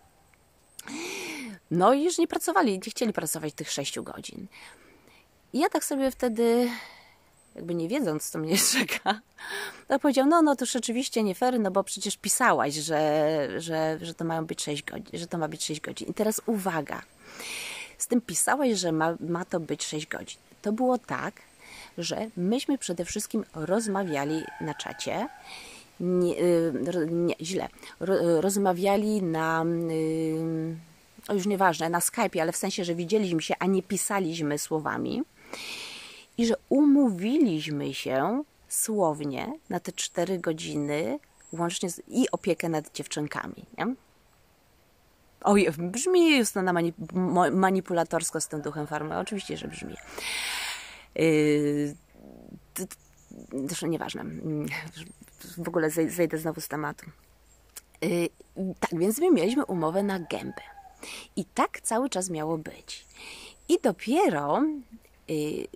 No i już nie pracowali, nie chcieli pracować tych sześciu godzin. I ja tak sobie wtedy, jakby nie wiedząc, co mnie czeka, to powiedział, no, no to rzeczywiście nie fair, no bo przecież pisałaś, że, że, że to mają być sześć godzin, że to ma być sześć godzin. I teraz uwaga, z tym pisałaś, że ma, ma to być sześć godzin. To było tak, że myśmy przede wszystkim rozmawiali na czacie, nie, nie źle, rozmawiali na, o już nieważne, na Skype'ie, ale w sensie, że widzieliśmy się, a nie pisaliśmy słowami i że umówiliśmy się słownie na te cztery godziny łącznie z, i opiekę nad dziewczynkami, nie? Oj, brzmi Justyna manipulatorsko z tym duchem farmy, oczywiście, że brzmi. Yy, zresztą nieważne, w ogóle zejdę znowu z tematu. Yy, tak, więc my mieliśmy umowę na gębę i tak cały czas miało być. I dopiero yy,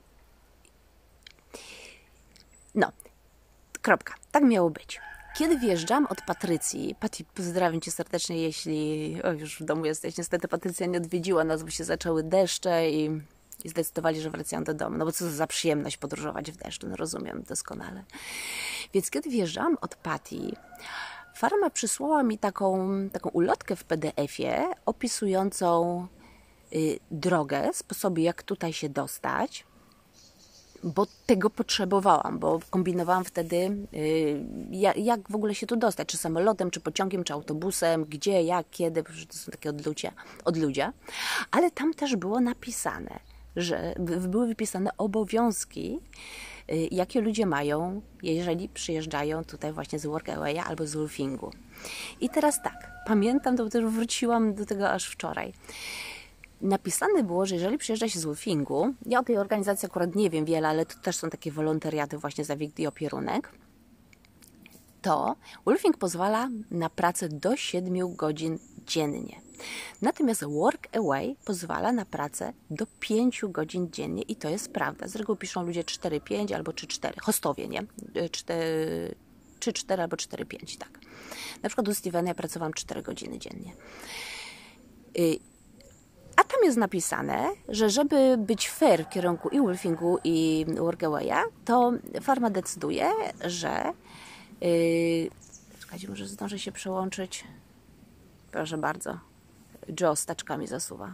no, kropka, tak miało być. Kiedy wjeżdżam od Patrycji, Pati, pozdrawiam Cię serdecznie, jeśli o, już w domu jesteś, niestety Patrycja nie odwiedziła nas, bo się zaczęły deszcze i I zdecydowali, że wracają do domu. No bo co za przyjemność podróżować w deszczu, no rozumiem doskonale. Więc kiedy wjeżdżałam od Pati, farma przysłała mi taką, taką ulotkę w P D F-ie opisującą y, drogę, sposoby jak tutaj się dostać, bo tego potrzebowałam, bo kombinowałam wtedy y, jak, jak w ogóle się tu dostać, czy samolotem, czy pociągiem, czy autobusem, gdzie, jak, kiedy, to są takie odludzie, odludzie. Ale tam też było napisane, że były wypisane obowiązki, jakie ludzie mają, jeżeli przyjeżdżają tutaj właśnie z Workawaya albo z Wolfingu. I teraz tak, pamiętam, to też wróciłam do tego aż wczoraj. Napisane było, że jeżeli przyjeżdża się z Wolfingu, ja o tej organizacji akurat nie wiem wiele, ale to też są takie wolontariaty właśnie za wiek i opierunek, to Wolfing pozwala na pracę do siedmiu godzin dziennie. Natomiast Workaway pozwala na pracę do pięciu godzin dziennie i to jest prawda. Z reguły piszą ludzie cztery pięć albo trzy cztery. Hostowie, nie? trzy cztery albo cztery pięć, tak. Na przykład u Stevena ja pracowałam cztery godziny dziennie. A tam jest napisane, że żeby być fair w kierunku i Wolfingu i Workawaya, to farma decyduje, że Yy, czekajcie, może zdążę się przełączyć. Proszę bardzo. Joe z taczkami zasuwa.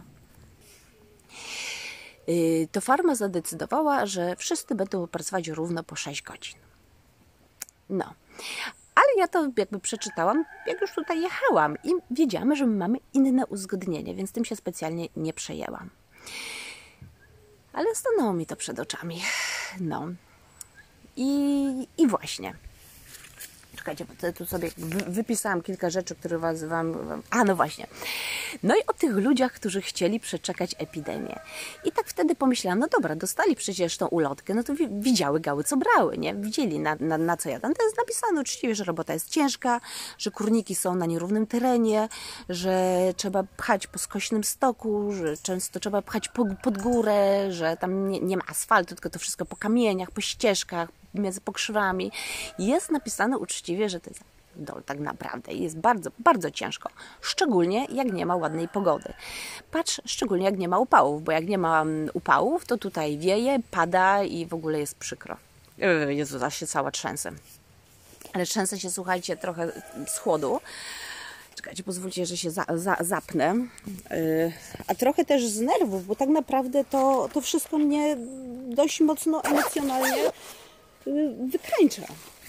Yy, to farma zadecydowała, że wszyscy będą pracować równo po sześć godzin. No. Ale ja to jakby przeczytałam, jak już tutaj jechałam i wiedziałam, że my mamy inne uzgodnienie, więc tym się specjalnie nie przejęłam. Ale stanęło mi to przed oczami. No. I, i właśnie. Czekajcie, bo tu sobie wypisałam kilka rzeczy, które was wam, wam... A, no właśnie. No i o tych ludziach, którzy chcieli przeczekać epidemię. I tak wtedy pomyślałam, no dobra, dostali przecież tą ulotkę, no to widziały gały, co brały, nie? Widzieli, na, na, na co jadą. To jest napisane uczciwie, że robota jest ciężka, że kurniki są na nierównym terenie, że trzeba pchać po skośnym stoku, że często trzeba pchać po, pod górę, że tam nie, nie ma asfaltu, tylko to wszystko po kamieniach, po ścieżkach, między pokrzywami. Jest napisane uczciwie, że to jest dol tak naprawdę i jest bardzo, bardzo ciężko. Szczególnie jak nie ma ładnej pogody. Patrz, szczególnie jak nie ma upałów, bo jak nie ma upałów, to tutaj wieje, pada i w ogóle jest przykro. Jezu, aż się cała trzęsę. Ale trzęsę się, słuchajcie, trochę z chłodu. Czekajcie, pozwólcie, że się za, za, zapnę. Yy, a trochę też z nerwów, bo tak naprawdę to, to wszystko mnie dość mocno emocjonalnie wykańcza.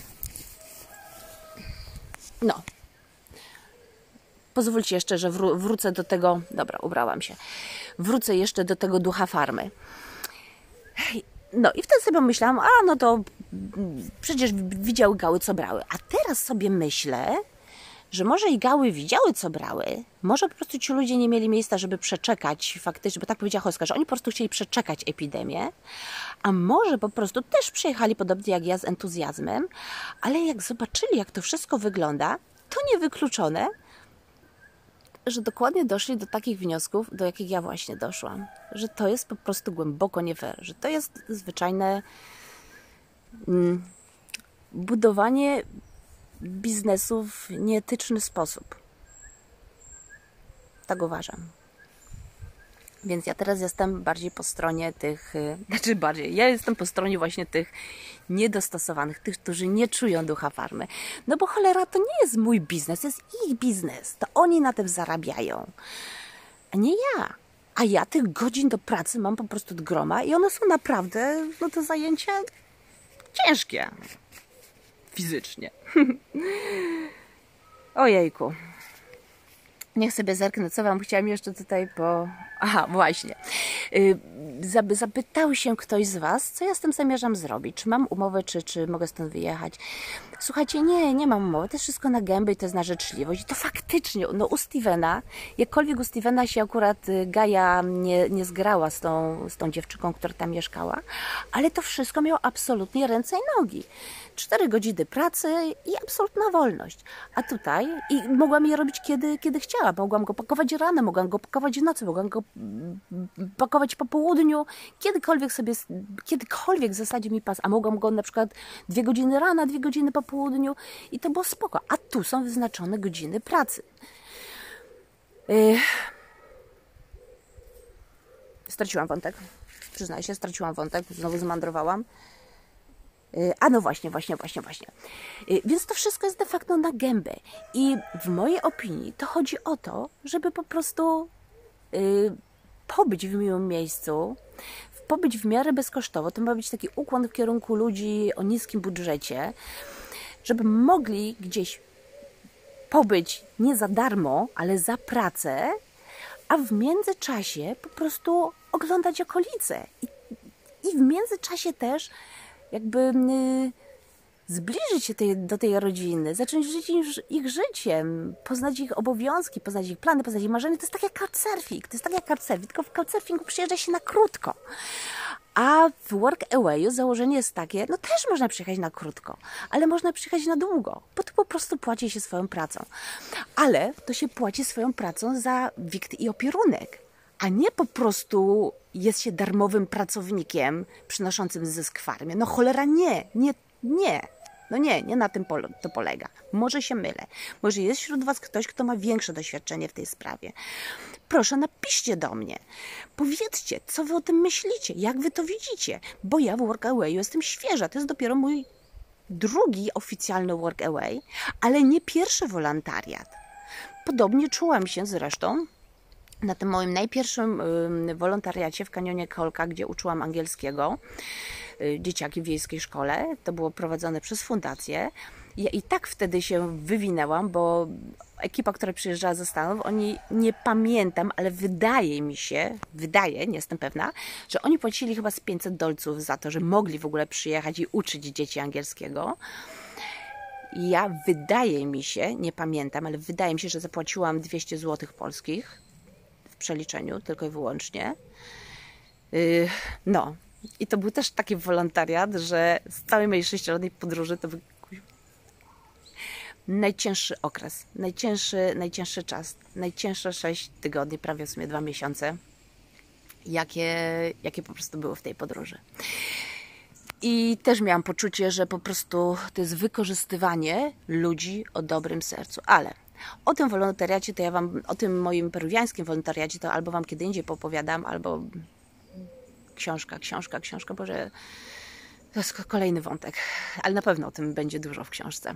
No. Pozwólcie jeszcze, że wró wrócę do tego... Dobra, ubrałam się. Wrócę jeszcze do tego ducha farmy. No i wtedy sobie myślałam, a no to przecież widziały gały, co brały. A teraz sobie myślę, że może i gały widziały, co brały. Może po prostu ci ludzie nie mieli miejsca, żeby przeczekać faktycznie, bo tak powiedziała Choska, że oni po prostu chcieli przeczekać epidemię, a może po prostu też przyjechali podobnie jak ja z entuzjazmem, ale jak zobaczyli, jak to wszystko wygląda, to niewykluczone, że dokładnie doszli do takich wniosków, do jakich ja właśnie doszłam. Że to jest po prostu głęboko nie fair, że to jest zwyczajne mm, budowanie biznesu w nieetyczny sposób. Tak uważam. Więc ja teraz jestem bardziej po stronie tych, znaczy bardziej, ja jestem po stronie właśnie tych niedostosowanych, tych, którzy nie czują ducha farmy. No bo cholera, to nie jest mój biznes, to jest ich biznes. To oni na tym zarabiają, a nie ja. A ja tych godzin do pracy mam po prostu od groma i one są naprawdę, no to zajęcie ciężkie. Fizycznie. Ojejku. Niech sobie zerknę, co Wam chciałam jeszcze tutaj po... Aha, właśnie. Zapytał się ktoś z Was, co ja z tym zamierzam zrobić. Czy mam umowę, czy, czy mogę stąd wyjechać. Słuchajcie, nie, nie mam umowy. To jest wszystko na gębę i to jest na życzliwość. I to faktycznie, no u Stevena, jakkolwiek u Stevena się akurat Gaja nie, nie zgrała z tą, z tą dziewczyną, która tam mieszkała, ale to wszystko miało absolutnie ręce i nogi. Cztery godziny pracy i absolutna wolność. A tutaj i mogłam je robić kiedy, kiedy chciałam. Mogłam go pakować rano, mogłam go pakować w nocy, mogłam go pakować po południu, kiedykolwiek sobie, kiedykolwiek w zasadzie mi pas, a mogłam go na przykład dwie godziny rana, dwie godziny po południu i to było spoko. A tu są wyznaczone godziny pracy. Yy. Straciłam wątek. Przyznaję się, straciłam wątek. Znowu zmandrowałam. A no właśnie, właśnie, właśnie, właśnie. Więc to wszystko jest de facto na gębę. I w mojej opinii to chodzi o to, żeby po prostu yy, pobyć w miłym miejscu, pobyć w miarę bezkosztowo. To ma być taki ukłon w kierunku ludzi o niskim budżecie, żeby mogli gdzieś pobyć nie za darmo, ale za pracę, a w międzyczasie po prostu oglądać okolice. I, i w międzyczasie też jakby y, zbliżyć się tej, do tej rodziny, zacząć żyć ich, ich życiem, poznać ich obowiązki, poznać ich plany, poznać ich marzenia. To jest tak jak couchsurfing, to jest tak jak couchsurfing, tylko w couchsurfingu przyjeżdża się na krótko. A w Workawayu założenie jest takie, no też można przyjechać na krótko, ale można przyjechać na długo, bo to po prostu płaci się swoją pracą. Ale to się płaci swoją pracą za wikt i opierunek, a nie po prostu jest się darmowym pracownikiem przynoszącym zysk farmie. No cholera nie, nie, nie. No nie, nie na tym to polega. Może się mylę. Może jest wśród Was ktoś, kto ma większe doświadczenie w tej sprawie. Proszę, napiszcie do mnie. Powiedzcie, co Wy o tym myślicie, jak Wy to widzicie. Bo ja w Workawayu jestem świeża. To jest dopiero mój drugi oficjalny Workaway, ale nie pierwszy wolontariat. Podobnie czułam się zresztą na tym moim najpierwszym wolontariacie w kanionie Kolka, gdzie uczyłam angielskiego dzieciaki w wiejskiej szkole. To było prowadzone przez fundację. Ja i tak wtedy się wywinęłam, bo ekipa, która przyjeżdżała ze Stanów, oni, nie pamiętam, ale wydaje mi się, wydaje, nie jestem pewna, że oni płacili chyba z pięćset dolców za to, że mogli w ogóle przyjechać i uczyć dzieci angielskiego. Ja wydaje mi się, nie pamiętam, ale wydaje mi się, że zapłaciłam dwieście złotych polskich w przeliczeniu, tylko i wyłącznie. Yy, no. I to był też taki wolontariat, że z całej mojej sześcioletniej podróży to był najcięższy okres, najcięższy, najcięższy czas, najcięższe sześć tygodni, prawie w sumie dwa miesiące, jakie, jakie po prostu były w tej podróży. I też miałam poczucie, że po prostu to jest wykorzystywanie ludzi o dobrym sercu, ale o tym wolontariacie to ja Wam, o tym moim peruwiańskim wolontariacie to albo Wam kiedy indziej poopowiadam, albo książka, książka, książka, Boże, to jest kolejny wątek, ale na pewno o tym będzie dużo w książce.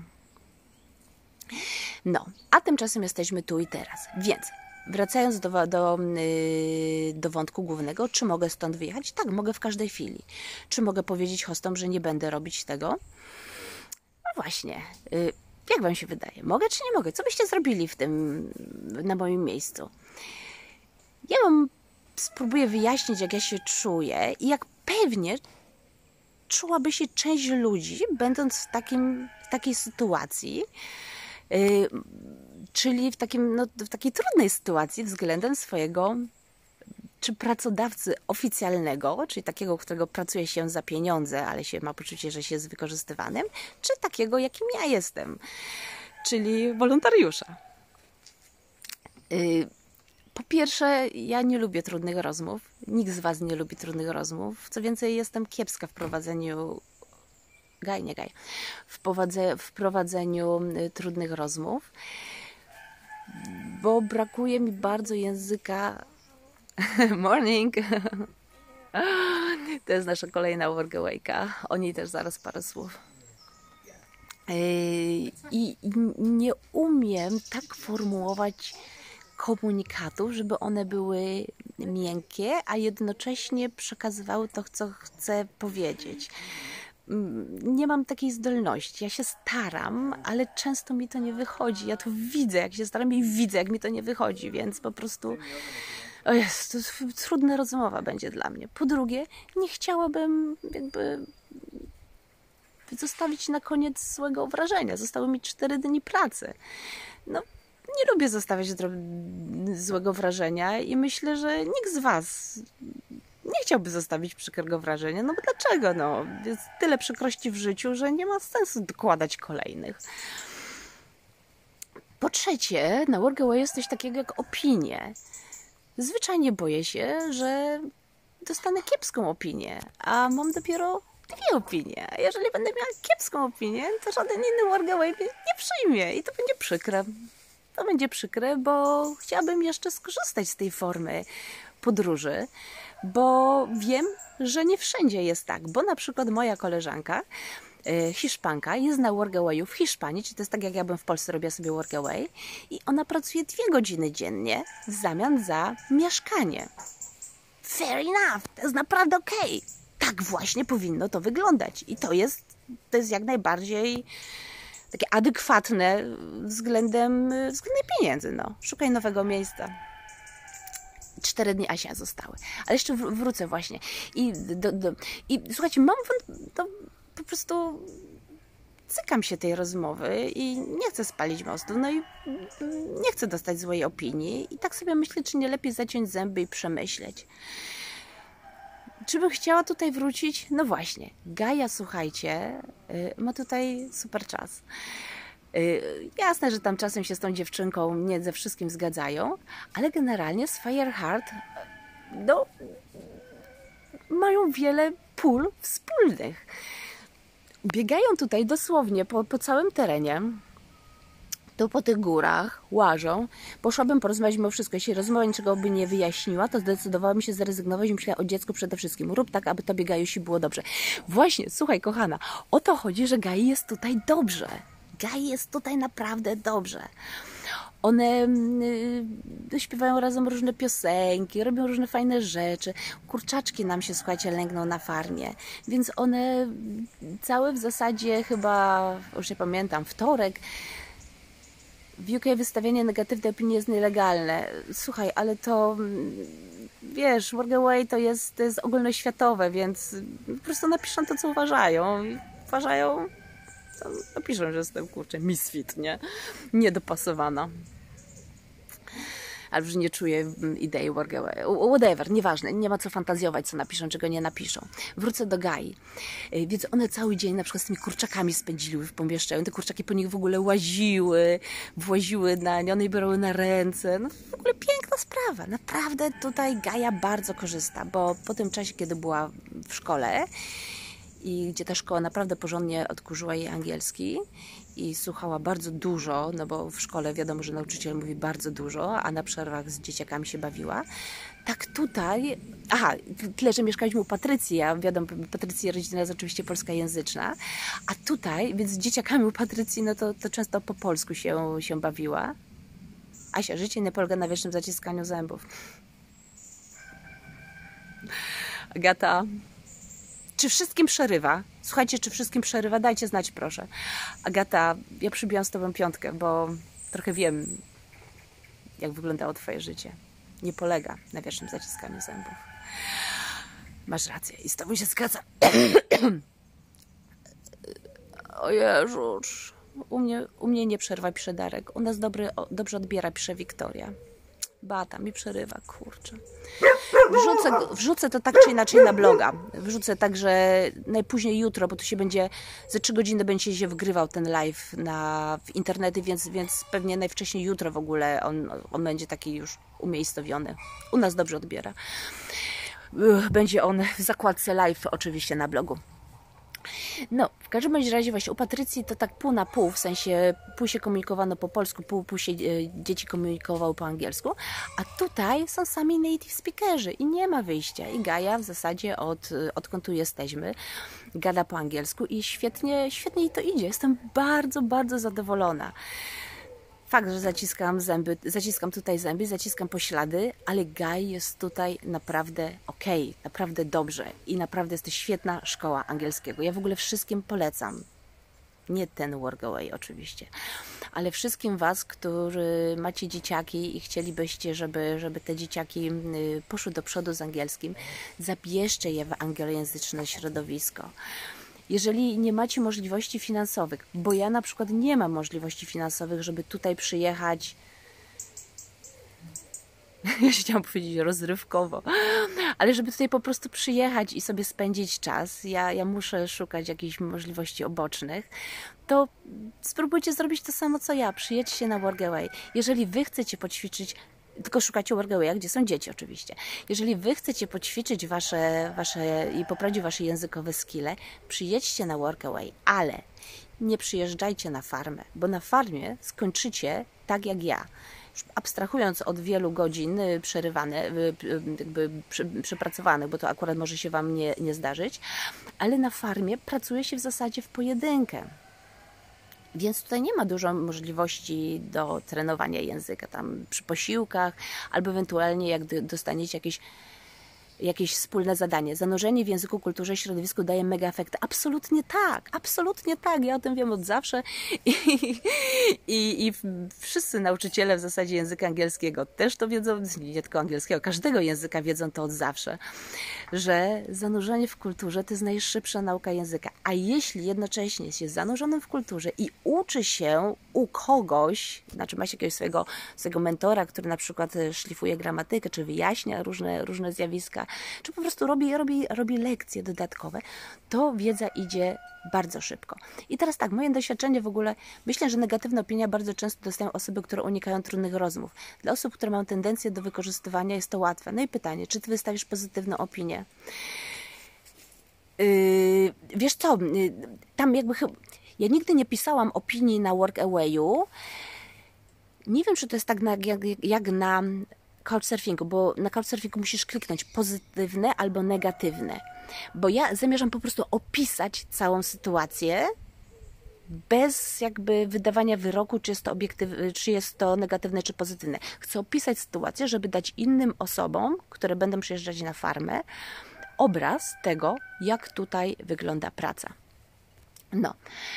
No, a tymczasem jesteśmy tu i teraz, więc wracając do, do, do wątku głównego, czy mogę stąd wyjechać? Tak, mogę w każdej chwili. Czy mogę powiedzieć hostom, że nie będę robić tego? No właśnie, jak Wam się wydaje? Mogę czy nie mogę? Co byście zrobili w tym, na moim miejscu? Ja Wam spróbuję wyjaśnić, jak ja się czuję i jak pewnie czułaby się część ludzi, będąc w, takim, w takiej sytuacji, yy, czyli w, takim, no, w takiej trudnej sytuacji względem swojego czy pracodawcy oficjalnego, czyli takiego, którego pracuje się za pieniądze, ale się ma poczucie, że się jest wykorzystywanym, czy takiego, jakim ja jestem, czyli wolontariusza. Po pierwsze, ja nie lubię trudnych rozmów. Nikt z Was nie lubi trudnych rozmów. Co więcej, jestem kiepska w prowadzeniu... Gaj, nie gaj. W, powadze, w prowadzeniu trudnych rozmów, bo brakuje mi bardzo języka... Morning! To jest nasza kolejna workawayka. O niej też zaraz parę słów. I nie umiem tak formułować komunikatów, żeby one były miękkie, a jednocześnie przekazywały to, co chcę powiedzieć. Nie mam takiej zdolności. Ja się staram, ale często mi to nie wychodzi. Ja to widzę, jak się staram i widzę, jak mi to nie wychodzi, więc po prostu... O jest, to trudna rozmowa będzie dla mnie. Po drugie, nie chciałabym jakby zostawić na koniec złego wrażenia. Zostały mi cztery dni pracy. No, nie lubię zostawiać złego wrażenia i myślę, że nikt z Was nie chciałby zostawić przykrego wrażenia. No bo dlaczego? No, jest tyle przykrości w życiu, że nie ma sensu dokładać kolejnych. Po trzecie, na workaway jest coś takiego jak opinie. Zwyczajnie boję się, że dostanę kiepską opinię, a mam dopiero dwie opinie. A jeżeli będę miała kiepską opinię, to żaden inny workaway mnie nie przyjmie i to będzie przykre. To będzie przykre, bo chciałabym jeszcze skorzystać z tej formy podróży, bo wiem, że nie wszędzie jest tak, bo na przykład moja koleżanka, Hiszpanka, jest na workawayu w Hiszpanii, czyli to jest tak, jak ja bym w Polsce robiła sobie workaway, i ona pracuje dwie godziny dziennie w zamian za mieszkanie. Fair enough, to jest naprawdę okej. Okay. Tak właśnie powinno to wyglądać i to jest, to jest jak najbardziej takie adekwatne względem, względem pieniędzy. No. Szukaj nowego miejsca. Cztery dni Asia zostały. Ale jeszcze wrócę właśnie. I, do, do, i słuchajcie, mam to po prostu cykam się tej rozmowy i nie chcę spalić mostu, no i nie chcę dostać złej opinii i tak sobie myślę, czy nie lepiej zaciąć zęby i przemyśleć. Czy bym chciała tutaj wrócić? No właśnie, Gaja, słuchajcie, ma tutaj super czas. Jasne, że tam czasem się z tą dziewczynką nie ze wszystkim zgadzają, ale generalnie z Fireheart no, mają wiele pól wspólnych. Biegają tutaj dosłownie po, po całym terenie, tu po tych górach, łażą. Poszłabym porozmawiać mimo wszystko. Jeśli rozmowa niczego by nie wyjaśniła, to zdecydowałabym się zrezygnować i myślała o dziecku przede wszystkim. Rób tak, aby tobie, Gajusi, było dobrze. Właśnie, słuchaj, kochana, o to chodzi, że Gai jest tutaj dobrze. Gai jest tutaj naprawdę dobrze. One y, śpiewają razem różne piosenki, robią różne fajne rzeczy. Kurczaczki nam się, słuchajcie, lęgną na farmie. Więc one całe w zasadzie chyba, już nie pamiętam, wtorek, w U K wystawianie negatywnej opinii jest nielegalne. Słuchaj, ale to, wiesz, workaway to jest, to jest ogólnoświatowe, więc po prostu napiszą to, co uważają. I uważają, to napiszą, że jestem, kurczę, misfit, nie? Niedopasowana. Albo że nie czuję idei workaway. Whatever, nieważne, nie ma co fantazjować, co napiszą, czego nie napiszą. Wrócę do Gai. Więc one cały dzień na przykład z tymi kurczakami spędziły w pomieszczeniu. Te kurczaki po nich w ogóle łaziły, właziły na nie, one je biorą na ręce. No w ogóle piękna sprawa. Naprawdę tutaj Gaja bardzo korzysta, bo po tym czasie, kiedy była w szkole i gdzie ta szkoła naprawdę porządnie odkurzyła jej angielski i słuchała bardzo dużo, no bo w szkole wiadomo, że nauczyciel mówi bardzo dużo, a na przerwach z dzieciakami się bawiła. Tak tutaj, aha, tyle, że mieszkaliśmy u Patrycji, a wiadomo, Patrycji rodzina jest oczywiście polskojęzyczna, a tutaj, więc z dzieciakami u Patrycji, no to, to często po polsku się, się bawiła. Asia, życie nie polega na wiecznym zaciskaniu zębów. Agata, czy wszystkim przerywa? Słuchajcie, czy wszystkim przerywa? Dajcie znać, proszę. Agata, ja przybijam z tobą piątkę, bo trochę wiem, jak wyglądało twoje życie. Nie polega na wiecznym zaciskaniu zębów. Masz rację i z tobą się zgadzam. O Jezus. U mnie, u mnie nie przerwa, pisze Darek. U nas dobry, dobrze odbiera, pisze Wiktoria. Bata mi przerywa, kurczę. Wrzucę, wrzucę to tak czy inaczej na bloga. Wrzucę także najpóźniej jutro, bo tu się będzie, ze trzy godziny będzie się wgrywał ten live na, w internety, więc, więc pewnie najwcześniej jutro w ogóle on, on będzie taki już umiejscowiony. U nas dobrze odbiera. Będzie on w zakładce live oczywiście na blogu. No, w każdym bądź razie właśnie u Patrycji to tak pół na pół, w sensie pół się komunikowano po polsku, pół, pół się dzieci komunikowały po angielsku, a tutaj są sami native speakerzy i nie ma wyjścia. I Gaja w zasadzie od, odkąd tu jesteśmy gada po angielsku i świetnie, świetnie jej to idzie. Jestem bardzo, bardzo zadowolona. Fakt, że zaciskam zęby, zaciskam tutaj zęby, zaciskam poślady, ale Gaj jest tutaj naprawdę okej, okay, naprawdę dobrze i naprawdę jest to świetna szkoła angielskiego. Ja w ogóle wszystkim polecam. Nie ten Workaway oczywiście, ale wszystkim Was, którzy macie dzieciaki i chcielibyście, żeby, żeby te dzieciaki poszły do przodu z angielskim, zabierzcie je w anglojęzyczne środowisko. Jeżeli nie macie możliwości finansowych, bo ja na przykład nie mam możliwości finansowych, żeby tutaj przyjechać, ja chciałam powiedzieć rozrywkowo, ale żeby tutaj po prostu przyjechać i sobie spędzić czas, ja, ja muszę szukać jakichś możliwości obocznych, to spróbujcie zrobić to samo co ja, przyjedźcie na Workaway. Jeżeli Wy chcecie poćwiczyć, tylko szukacie Workawaya, gdzie są dzieci oczywiście. Jeżeli Wy chcecie poćwiczyć wasze, wasze i poprawić wasze językowe skille, przyjedźcie na Workaway, ale nie przyjeżdżajcie na farmę, bo na farmie skończycie tak jak ja. Abstrahując od wielu godzin przerywane, jakby przepracowanych, bo to akurat może się Wam nie, nie zdarzyć, ale na farmie pracuje się w zasadzie w pojedynkę. Więc tutaj nie ma dużo możliwości do trenowania języka, tam przy posiłkach, albo ewentualnie jak dostaniecie jakieś, jakieś wspólne zadanie. Zanurzenie w języku, kulturze, środowisku daje mega efekty. Absolutnie tak, absolutnie tak. Ja o tym wiem od zawsze i, i, i wszyscy nauczyciele w zasadzie języka angielskiego też to wiedzą, nie tylko angielskiego, każdego języka wiedzą to od zawsze, że zanurzenie w kulturze to jest najszybsza nauka języka. A jeśli jednocześnie jest zanurzonym w kulturze i uczy się u kogoś, znaczy ma się jakiegoś swojego, swojego mentora, który na przykład szlifuje gramatykę, czy wyjaśnia różne, różne zjawiska, czy po prostu robi, robi, robi lekcje dodatkowe, to wiedza idzie bardzo szybko. I teraz tak, moje doświadczenie w ogóle, myślę, że negatywne opinie bardzo często dostają osoby, które unikają trudnych rozmów. Dla osób, które mają tendencję do wykorzystywania, jest to łatwe. No i pytanie, czy Ty wystawisz pozytywną opinię? Yy, wiesz co, yy, tam jakby chyba, ja nigdy nie pisałam opinii na Workawayu. Nie wiem, czy to jest tak na, jak, jak na Couchsurfingu, bo na Couchsurfingu musisz kliknąć pozytywne albo negatywne. Bo ja zamierzam po prostu opisać całą sytuację bez jakby wydawania wyroku, czy jest to obiektyw, czy jest to negatywne, czy pozytywne. Chcę opisać sytuację, żeby dać innym osobom, które będą przyjeżdżać na farmę, obraz tego, jak tutaj wygląda praca. No.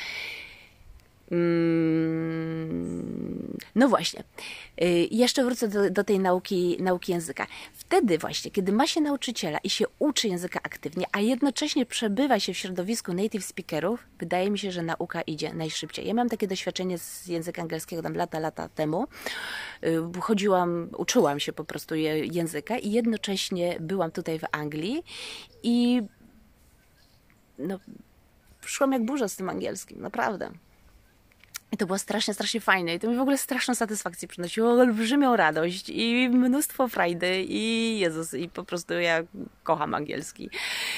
No właśnie, jeszcze wrócę do, do tej nauki, nauki języka. Wtedy właśnie, kiedy ma się nauczyciela i się uczy języka aktywnie, a jednocześnie przebywa się w środowisku native speakerów, wydaje mi się, że nauka idzie najszybciej. Ja miałam takie doświadczenie z języka angielskiego tam lata, lata temu. Chodziłam, uczyłam się po prostu języka i jednocześnie byłam tutaj w Anglii i no, szłam jak burza z tym angielskim, naprawdę. I to było strasznie, strasznie fajne i to mi w ogóle straszną satysfakcję przynosiło, olbrzymią radość i mnóstwo frajdy i Jezus, i po prostu ja kocham angielski.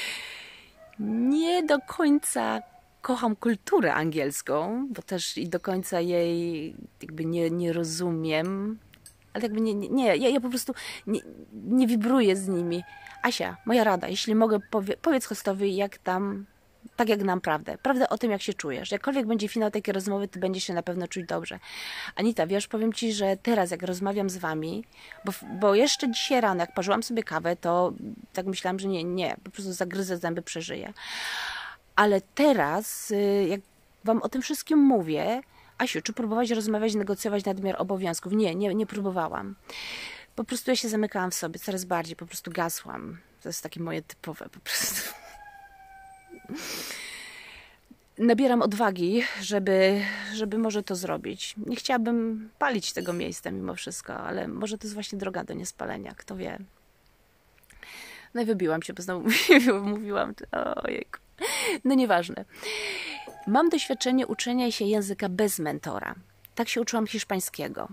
Nie do końca kocham kulturę angielską, bo też i do końca jej jakby nie, nie rozumiem, ale jakby nie, nie, nie ja, ja po prostu nie, nie wibruję z nimi. Asia, moja rada, jeśli mogę, powie, powiedz hostowi, jak tam, tak jak nam prawdę. Prawdę o tym, jak się czujesz. Jakkolwiek będzie finał takiej rozmowy, ty będziesz się na pewno czuć dobrze. Anita, wiesz, powiem Ci, że teraz, jak rozmawiam z Wami, bo, bo jeszcze dzisiaj rano, jak parzyłam sobie kawę, to tak myślałam, że nie, nie, po prostu zagryzę zęby, przeżyję. Ale teraz, jak Wam o tym wszystkim mówię, Asiu, czy próbowałaś rozmawiać, negocjować nadmiar obowiązków? Nie, nie, nie próbowałam. Po prostu ja się zamykałam w sobie, coraz bardziej, po prostu gasłam. To jest takie moje typowe po prostu. nabieram odwagi, żeby, żeby może to zrobić. Nie chciałabym palić tego miejsca mimo wszystko, ale może to jest właśnie droga do niespalenia, kto wie. No i wybiłam się, bo znowu mówiłam, ojejku. No nieważne. Mam doświadczenie uczenia się języka bez mentora. Tak się uczyłam hiszpańskiego.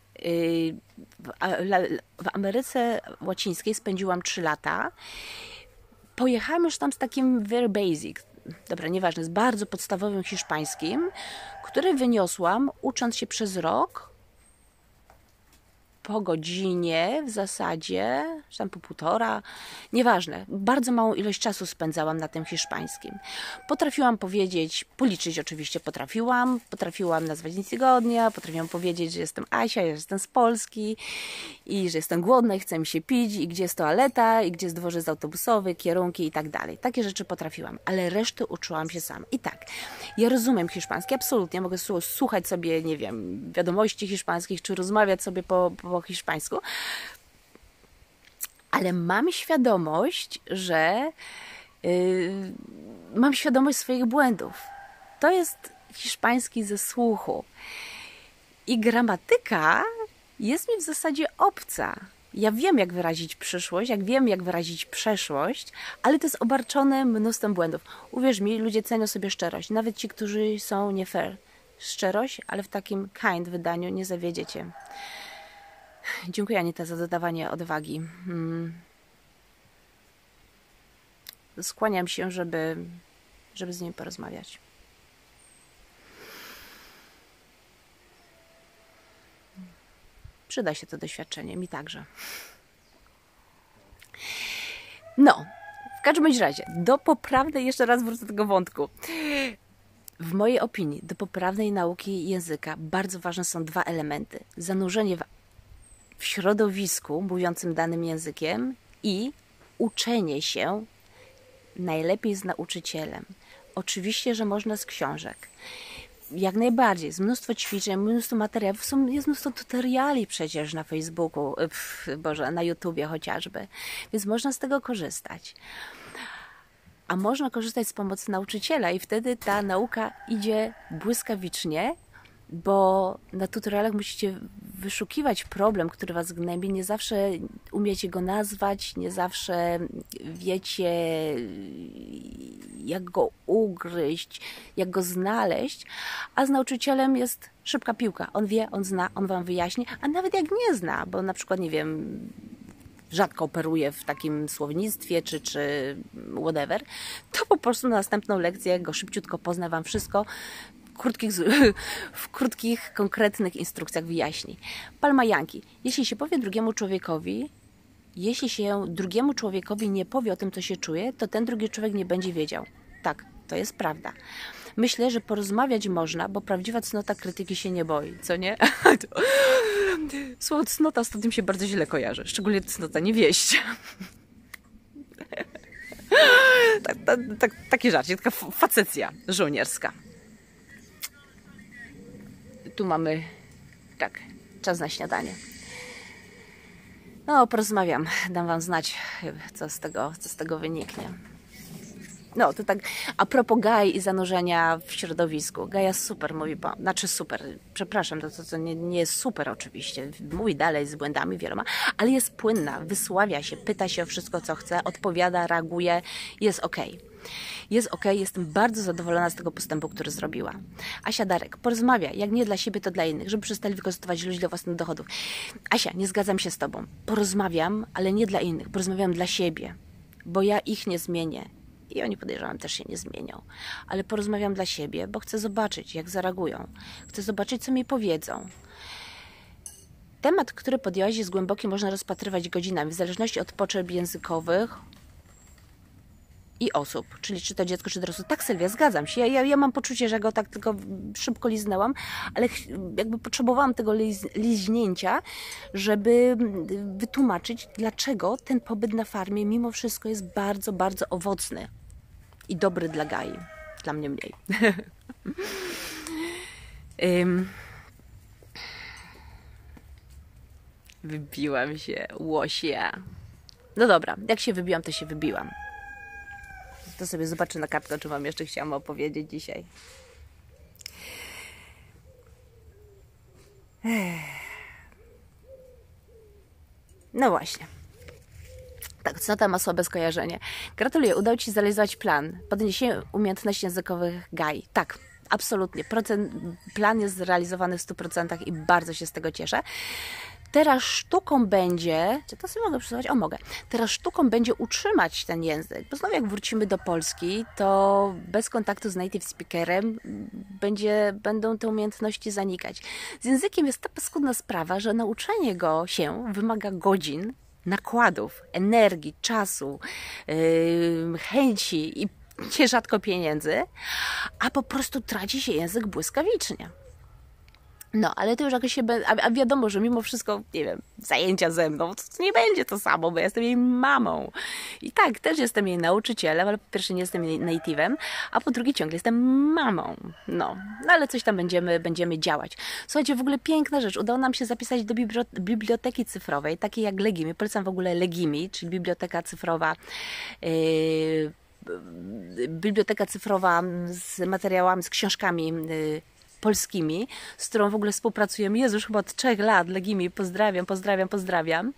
W Ameryce Łacińskiej spędziłam trzy lata. Pojechałam już tam z takim very basic, dobra, nieważne, z bardzo podstawowym hiszpańskim, który wyniosłam ucząc się przez rok, po godzinie w zasadzie, czy tam po półtora, nieważne, bardzo małą ilość czasu spędzałam na tym hiszpańskim. Potrafiłam powiedzieć, policzyć oczywiście potrafiłam, potrafiłam nazwać dzień tygodnia, potrafiłam powiedzieć, że jestem Asia, że jestem z Polski i że jestem głodna i chce mi się pić i gdzie jest toaleta i gdzie jest dworzec autobusowy, kierunki i tak dalej. Takie rzeczy potrafiłam, ale resztę uczyłam się sama. I tak, ja rozumiem hiszpański, absolutnie, mogę słuchać sobie, nie wiem, wiadomości hiszpańskich, czy rozmawiać sobie po, po po hiszpańsku, ale mam świadomość, że yy, mam świadomość swoich błędów. To jest hiszpański ze słuchu. I gramatyka jest mi w zasadzie obca. Ja wiem, jak wyrazić przyszłość, jak wiem, jak wyrazić przeszłość, ale to jest obarczone mnóstwem błędów. Uwierz mi, ludzie cenią sobie szczerość, nawet ci, którzy są nie fair. Szczerość, ale w takim kind wydaniu nie zawiedziecie. Dziękuję, Anita, za dodawanie odwagi. Hmm. Skłaniam się, żeby, żeby z nim porozmawiać. Przyda się to doświadczenie, mi także. No, w każdym bądź razie, do poprawnej, jeszcze raz wrócę do tego wątku. W mojej opinii, do poprawnej nauki języka bardzo ważne są dwa elementy. Zanurzenie w w środowisku mówiącym danym językiem i uczenie się najlepiej z nauczycielem. Oczywiście, że można z książek. Jak najbardziej. Jest mnóstwo ćwiczeń, mnóstwo materiałów. Są, jest mnóstwo tutoriali przecież na Facebooku, pff, Boże, na YouTubie chociażby. Więc można z tego korzystać. A można korzystać z pomocy nauczyciela i wtedy ta nauka idzie błyskawicznie, bo na tutorialach musicie wyszukiwać problem, który was gnębi. Nie zawsze umiecie go nazwać, nie zawsze wiecie, jak go ugryźć, jak go znaleźć, a z nauczycielem jest szybka piłka. On wie, on zna, on wam wyjaśni, a nawet jak nie zna, bo na przykład, nie wiem, rzadko operuje w takim słownictwie, czy, czy whatever, to po prostu na następną lekcję go szybciutko pozna wam wszystko, w krótkich, w krótkich, konkretnych instrukcjach wyjaśni. Palma Janki. Jeśli się powie drugiemu człowiekowi, jeśli się drugiemu człowiekowi nie powie o tym, co się czuje, to ten drugi człowiek nie będzie wiedział. Tak, to jest prawda. Myślę, że porozmawiać można, bo prawdziwa cnota krytyki się nie boi, co nie? Słowo cnota z tym się bardzo źle kojarzy, szczególnie cnota niewieścia. tak, tak, tak, taki żarcik, taka facecja żołnierska. Tu mamy, tak, czas na śniadanie. No, porozmawiam, dam wam znać, co z tego, co z tego wyniknie. No, to tak a propos Gai i zanurzenia w środowisku. Gaja super mówi, bo, znaczy super, przepraszam, to, to, to nie, nie jest super oczywiście, mówi dalej z błędami wieloma, ale jest płynna, wysławia się, pyta się o wszystko, co chce, odpowiada, reaguje, jest okej. Jest okej, jestem bardzo zadowolona z tego postępu, który zrobiła. Asia Darek, porozmawia, jak nie dla siebie, to dla innych, żeby przestali wykorzystywać ludzi do własnych dochodów. Asia, nie zgadzam się z tobą. Porozmawiam, ale nie dla innych, porozmawiam dla siebie, bo ja ich nie zmienię. I oni, podejrzewam, też się nie zmienią. Ale porozmawiam dla siebie, bo chcę zobaczyć, jak zareagują. Chcę zobaczyć, co mi powiedzą. Temat, który podjęłaś, jest głęboki, można rozpatrywać godzinami, w zależności od potrzeb językowych i osób. Czyli czy to dziecko, czy dorosły. Tak, Sylwia, zgadzam się. Ja, ja, ja mam poczucie, że go tak tylko szybko liznęłam, ale jakby potrzebowałam tego liz, liźnięcia, żeby wytłumaczyć, dlaczego ten pobyt na farmie mimo wszystko jest bardzo, bardzo owocny i dobry dla Gai. Dla mnie mniej. um. Wybiłam się, łosia. No dobra, jak się wybiłam, to się wybiłam. To sobie zobaczę na kartkę, czy wam jeszcze chciałam opowiedzieć dzisiaj. No właśnie. Tak, cnota ma słabe skojarzenie. Gratuluję, udało Ci się zrealizować plan. Podniesienie umiejętności językowych Gai. Tak, absolutnie. Procent, plan jest zrealizowany w stu procentach i bardzo się z tego cieszę. Teraz sztuką będzie, czy to sobie mogę przesuwać? O, mogę. Teraz sztuką będzie utrzymać ten język, bo znowu jak wrócimy do Polski, to bez kontaktu z native speakerem będzie, będą te umiejętności zanikać. Z językiem jest ta paskudna sprawa, że nauczenie go się wymaga godzin, nakładów, energii, czasu, yy, chęci i nierzadko pieniędzy, a po prostu traci się język błyskawicznie. No, ale to już jakoś się... A, a wiadomo, że mimo wszystko, nie wiem, zajęcia ze mną, to, to nie będzie to samo, bo ja jestem jej mamą. I tak, też jestem jej nauczycielem, ale po pierwsze nie jestem jej native'em, a po drugie ciągle jestem mamą. No, no ale coś tam będziemy, będziemy działać. Słuchajcie, w ogóle piękna rzecz. Udało nam się zapisać do biblioteki cyfrowej, takiej jak Legimi. Polecam w ogóle Legimi, czyli biblioteka cyfrowa... Yy, biblioteka cyfrowa z materiałami, z książkami yy, polskimi, z którą w ogóle współpracujemy. Jezu, już chyba od trzech lat. Legimi, pozdrawiam, pozdrawiam, pozdrawiam.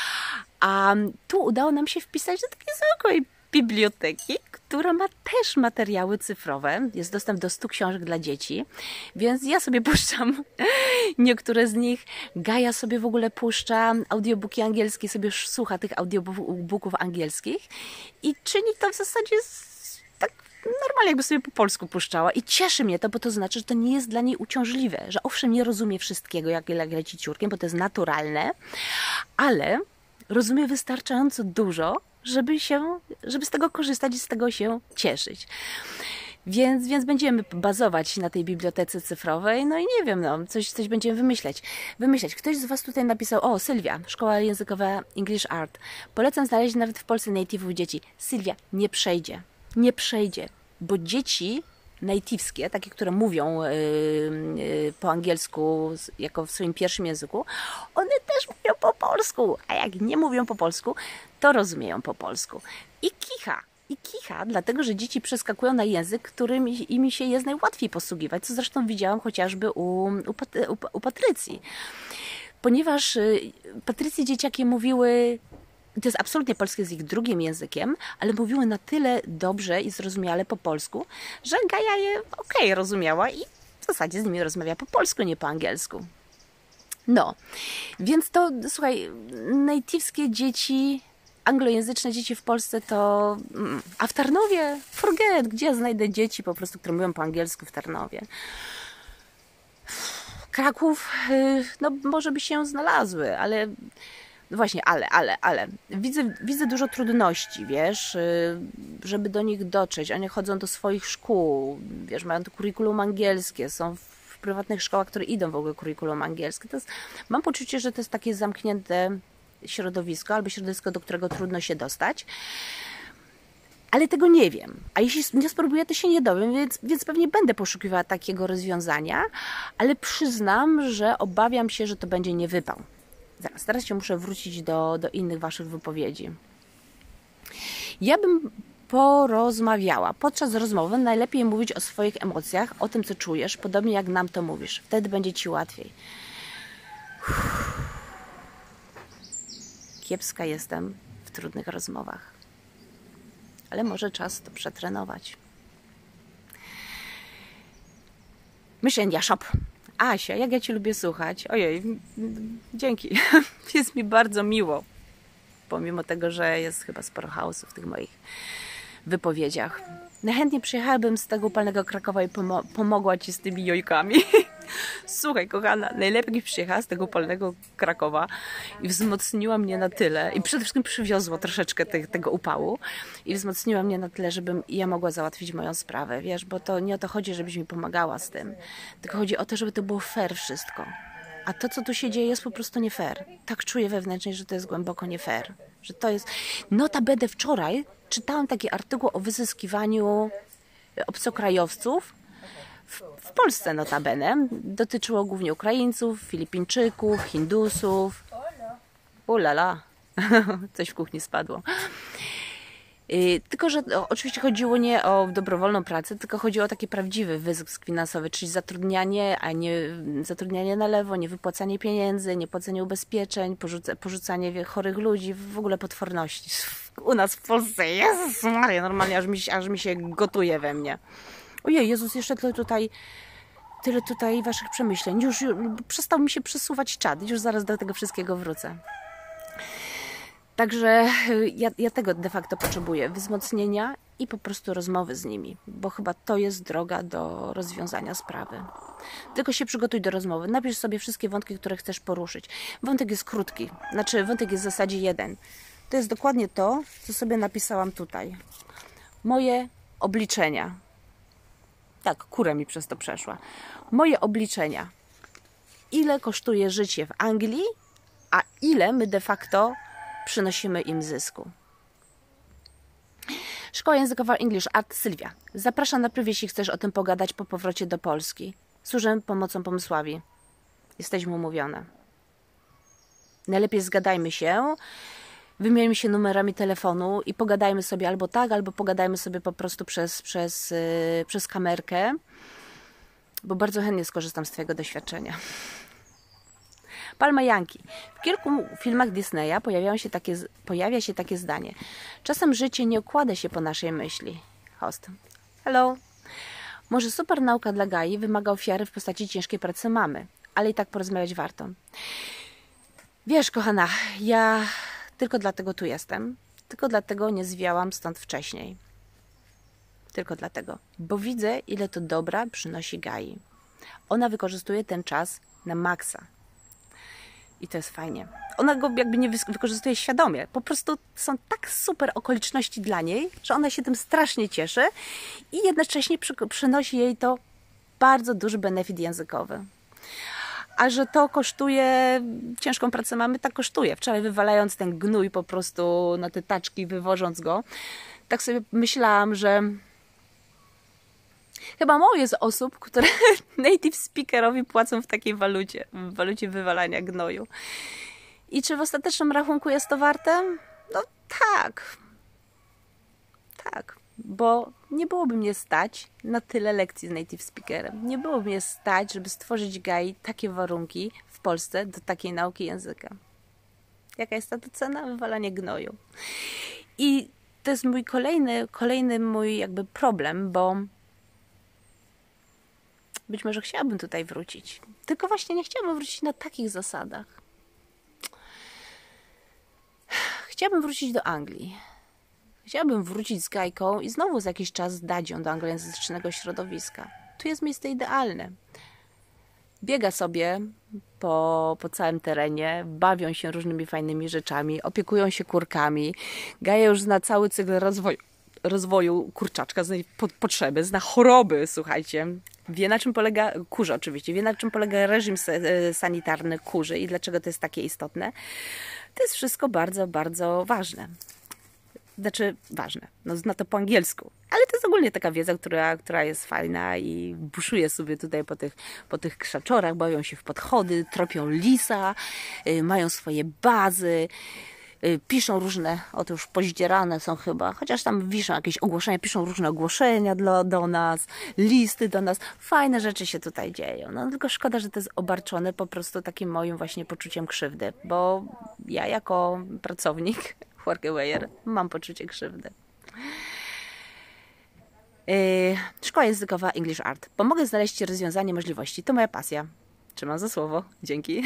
A tu udało nam się wpisać do takiej zwykłej biblioteki, która ma też materiały cyfrowe. Jest dostęp do stu książek dla dzieci, więc ja sobie puszczam niektóre z nich. Gaja sobie w ogóle puszcza audiobooki angielskie, sobie słucha tych audiobooków angielskich i czyni to w zasadzie tak normalnie, jakby sobie po polsku puszczała. I cieszy mnie to, bo to znaczy, że to nie jest dla niej uciążliwe, że owszem, nie rozumie wszystkiego, jak leci ciurkiem, bo to jest naturalne, ale rozumie wystarczająco dużo, żeby się, żeby z tego korzystać i z tego się cieszyć. Więc, więc będziemy bazować na tej bibliotece cyfrowej, no i nie wiem, no, coś, coś będziemy wymyśleć. Wymyśleć. Ktoś z Was tutaj napisał, o, Sylwia, szkoła językowa English Art. Polecam znaleźć nawet w Polsce native'ów dzieci. Sylwia, nie przejdzie. Nie przejdzie, bo dzieci native'skie, takie, które mówią yy, yy, po angielsku jako w swoim pierwszym języku, one też mówią po polsku, a jak nie mówią po polsku, to rozumieją po polsku. I kicha, i kicha, dlatego, że dzieci przeskakują na język, którym im się jest najłatwiej posługiwać, co zresztą widziałam chociażby u, u, u, u Patrycji. Ponieważ yy, Patrycji dzieciaki mówiły, to jest absolutnie polski jest ich drugim językiem, ale mówiły na tyle dobrze i zrozumiale po polsku, że Gaja je okej okay, rozumiała i w zasadzie z nimi rozmawia po polsku, nie po angielsku. No, więc to, słuchaj, native'skie dzieci, anglojęzyczne dzieci w Polsce to... A w Tarnowie? Forget, gdzie ja znajdę dzieci po prostu, które mówią po angielsku w Tarnowie? Kraków, no może by się znalazły, ale... No właśnie, ale, ale, ale. Widzę, widzę dużo trudności, wiesz, żeby do nich dotrzeć. Oni chodzą do swoich szkół, wiesz, mają to kurikulum angielskie, są w prywatnych szkołach, które idą w ogóle kurikulum angielskie. To jest, mam poczucie, że to jest takie zamknięte środowisko, albo środowisko, do którego trudno się dostać. Ale tego nie wiem. A jeśli nie spróbuję, to się nie dowiem, więc, więc pewnie będę poszukiwała takiego rozwiązania, ale przyznam, że obawiam się, że to będzie niewypał. Zaraz, teraz się muszę wrócić do, do innych Waszych wypowiedzi. Ja bym porozmawiała. Podczas rozmowy najlepiej mówić o swoich emocjach, o tym, co czujesz, podobnie jak nam to mówisz. Wtedy będzie Ci łatwiej. Uff. Kiepska jestem w trudnych rozmowach. Ale może czas to przetrenować. Mission Shop. Asia, jak ja Cię lubię słuchać. Ojej, dzięki. Jest mi bardzo miło. Pomimo tego, że jest chyba sporo chaosu w tych moich wypowiedziach. Najchętniej przyjechałabym z tego upalnego Krakowa i pomo pomogła Ci z tymi jojkami. Słuchaj, kochana, najlepiej przyjechała z tego upalnego Krakowa i wzmocniła mnie na tyle, i przede wszystkim przywiozła troszeczkę te, tego upału i wzmocniła mnie na tyle, żebym ja mogła załatwić moją sprawę, wiesz, bo to nie o to chodzi, żebyś mi pomagała z tym, tylko chodzi o to, żeby to było fair wszystko. A to, co tu się dzieje, jest po prostu nie fair. Tak czuję wewnętrznie, że to jest głęboko nie fair. Że to jest... Notabene wczoraj czytałam taki artykuł o wyzyskiwaniu obcokrajowców w, w Polsce notabene. Dotyczyło głównie Ukraińców, Filipińczyków, Hindusów. Ulala, coś w kuchni spadło. Yy, tylko, że o, oczywiście chodziło nie o dobrowolną pracę, tylko chodziło o taki prawdziwy wyzysk finansowy, czyli zatrudnianie, a nie zatrudnianie na lewo, nie wypłacanie pieniędzy, nie płacenie ubezpieczeń, porzuca, porzucanie chorych ludzi, w ogóle potworności. U nas w Polsce, Jezus Maria, normalnie aż mi, aż mi się gotuje we mnie. Ojej, Jezus, jeszcze tyle tutaj, tyle tutaj waszych przemyśleń. Już, już przestał mi się przesuwać czat, już zaraz do tego wszystkiego wrócę. Także ja, ja tego de facto potrzebuję, wzmocnienia i po prostu rozmowy z nimi, bo chyba to jest droga do rozwiązania sprawy. Tylko się przygotuj do rozmowy, napisz sobie wszystkie wątki, które chcesz poruszyć. Wątek jest krótki, znaczy wątek jest w zasadzie jeden. To jest dokładnie to, co sobie napisałam tutaj. Moje obliczenia. Tak, kura mi przez to przeszła. Moje obliczenia. Ile kosztuje życie w Anglii, a ile my de facto przynosimy im zysku. Szkoła językowa English Art Sylwia. Zapraszam na priv, jeśli chcesz o tym pogadać po powrocie do Polski. Służę pomocą Pomysławi. Jesteśmy umówione. Najlepiej zgadajmy się, wymieńmy się numerami telefonu i pogadajmy sobie albo tak, albo pogadajmy sobie po prostu przez, przez, yy, przez kamerkę, bo bardzo chętnie skorzystam z twojego doświadczenia. Palma Janki. W kilku filmach Disneya pojawiają się takie, pojawia się takie zdanie. Czasem życie nie układa się po naszej myśli. Host. Hello. Może super nauka dla Gai wymaga ofiary w postaci ciężkiej pracy mamy, ale i tak porozmawiać warto. Wiesz, kochana, ja tylko dlatego tu jestem. Tylko dlatego nie zwiałam stąd wcześniej. Tylko dlatego. Bo widzę, ile to dobra przynosi Gai. Ona wykorzystuje ten czas na maksa. I to jest fajnie. Ona go jakby nie wykorzystuje świadomie. Po prostu są tak super okoliczności dla niej, że ona się tym strasznie cieszy i jednocześnie przy, przynosi jej to bardzo duży benefit językowy. A że to kosztuje, ciężką pracę mamy, tak kosztuje. Wczoraj wywalając ten gnój po prostu na te taczki, wywożąc go, tak sobie myślałam, że chyba mało jest osób, które native speakerowi płacą w takiej walucie, w walucie wywalania gnoju. I czy w ostatecznym rachunku jest to warte? No tak. Tak. Bo nie byłoby mnie stać na tyle lekcji z native speakerem. Nie byłoby mnie stać, żeby stworzyć Gai takie warunki w Polsce do takiej nauki języka. Jaka jest ta cena? Wywalanie gnoju. I to jest mój kolejny, kolejny mój jakby problem, bo być może chciałabym tutaj wrócić. Tylko właśnie nie chciałabym wrócić na takich zasadach. Chciałabym wrócić do Anglii. Chciałabym wrócić z Gajką i znowu za jakiś czas dać ją do anglojęzycznego środowiska. Tu jest miejsce idealne. Biega sobie po, po całym terenie, bawią się różnymi fajnymi rzeczami, opiekują się kurkami. Gaja już zna cały cykl rozwoju, rozwoju kurczaczka, zna potrzeby, zna choroby, słuchajcie. Wie, na czym polega, kurzy oczywiście, wie, na czym polega reżim sanitarny kurzy i dlaczego to jest takie istotne. To jest wszystko bardzo, bardzo ważne. Znaczy ważne, no zna to po angielsku, ale to jest ogólnie taka wiedza, która, która jest fajna i buszuje sobie tutaj po tych, po tych krzaczorach, bawią się w podchody, tropią lisa, yy, mają swoje bazy, yy, piszą różne, otóż pozdzierane są chyba, chociaż tam wiszą jakieś ogłoszenia, piszą różne ogłoszenia dla, do nas, listy do nas, fajne rzeczy się tutaj dzieją, no tylko szkoda, że to jest obarczone po prostu takim moim właśnie poczuciem krzywdy, bo ja jako pracownik workawayer mam poczucie krzywdy. Yy, szkoła językowa English Art. Pomogę znaleźć Ci rozwiązanie możliwości. To moja pasja. Trzymam za słowo. Dzięki.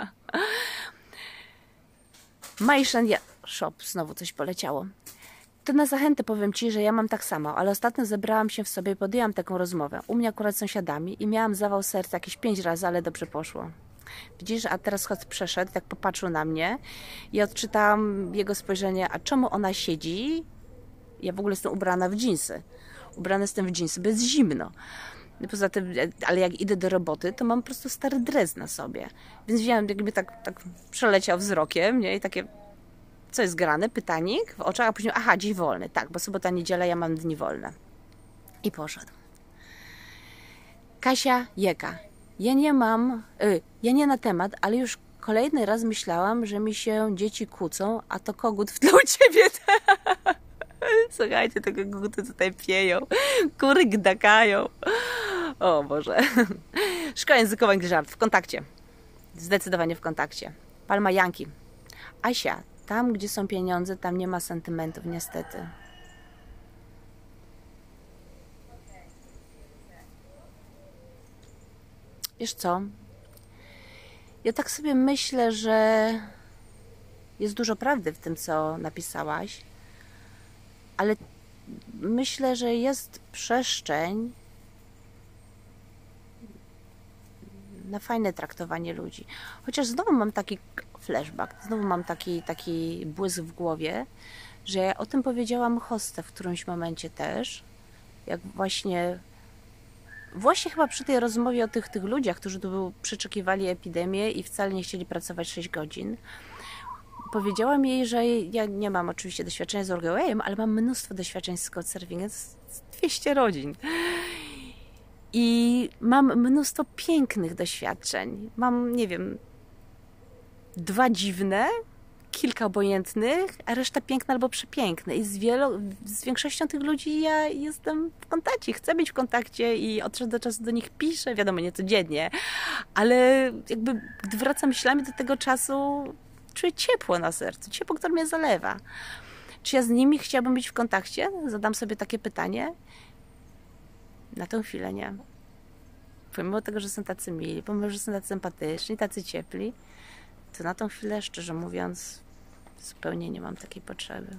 Maishan Shop. Znowu coś poleciało. To na zachętę powiem Ci, że ja mam tak samo, ale ostatnio zebrałam się w sobie i podjęłam taką rozmowę. U mnie akurat z sąsiadami i miałam zawał serca jakieś pięć razy, ale dobrze poszło. Widzisz, a teraz Scott przeszedł, tak popatrzył na mnie i odczytałam jego spojrzenie, a czemu ona siedzi? Ja w ogóle jestem ubrana w dżinsy. Ubrana jestem w dżinsy, bo jest zimno. Poza tym, ale jak idę do roboty, to mam po prostu stary dres na sobie. Więc wziąłem, jakby tak, tak przeleciał wzrokiem, nie? I takie, co jest grane? Pytanik w oczach, a później, aha, dziś wolny. Tak, bo sobota, niedziela, ja mam dni wolne. I poszedł. Kasia Jeka. Ja nie mam, y, ja nie na temat, ale już kolejny raz myślałam, że mi się dzieci kłócą, a to kogut w tle u Ciebie. Słuchajcie, te koguty tutaj pieją. Kury gdakają. O Boże. Szkoła językowa English Art w kontakcie. Zdecydowanie w kontakcie. Palma Yankee. Asia, tam gdzie są pieniądze, tam nie ma sentymentów, niestety. Wiesz co? Ja tak sobie myślę, że jest dużo prawdy w tym, co napisałaś, ale myślę, że jest przestrzeń na fajne traktowanie ludzi. Chociaż znowu mam taki flashback, znowu mam taki, taki błysk w głowie, że ja o tym powiedziałam hostę w którymś momencie też, jak właśnie Właśnie chyba przy tej rozmowie o tych, tych ludziach, którzy tu przeczekiwali epidemię i wcale nie chcieli pracować sześć godzin, powiedziałam jej, że ja nie mam oczywiście doświadczenia z workawayem, ale mam mnóstwo doświadczeń z couchsurfingiem, z dwieście rodzin. I mam mnóstwo pięknych doświadczeń. Mam, nie wiem, dwa dziwne, kilka obojętnych, a reszta piękna albo przepiękne. I z, wielo, z większością tych ludzi ja jestem w kontakcie, chcę być w kontakcie i od czasu do czasu do nich piszę, wiadomo, nie codziennie, ale jakby gdy wracam myślami do tego czasu, czuję ciepło na sercu, ciepło, które mnie zalewa. Czy ja z nimi chciałabym być w kontakcie? Zadam sobie takie pytanie. Na tę chwilę nie. Pomimo tego, że są tacy mili, pomimo, że są tacy sympatyczni, tacy ciepli, to na tą chwilę, szczerze mówiąc, zupełnie nie mam takiej potrzeby.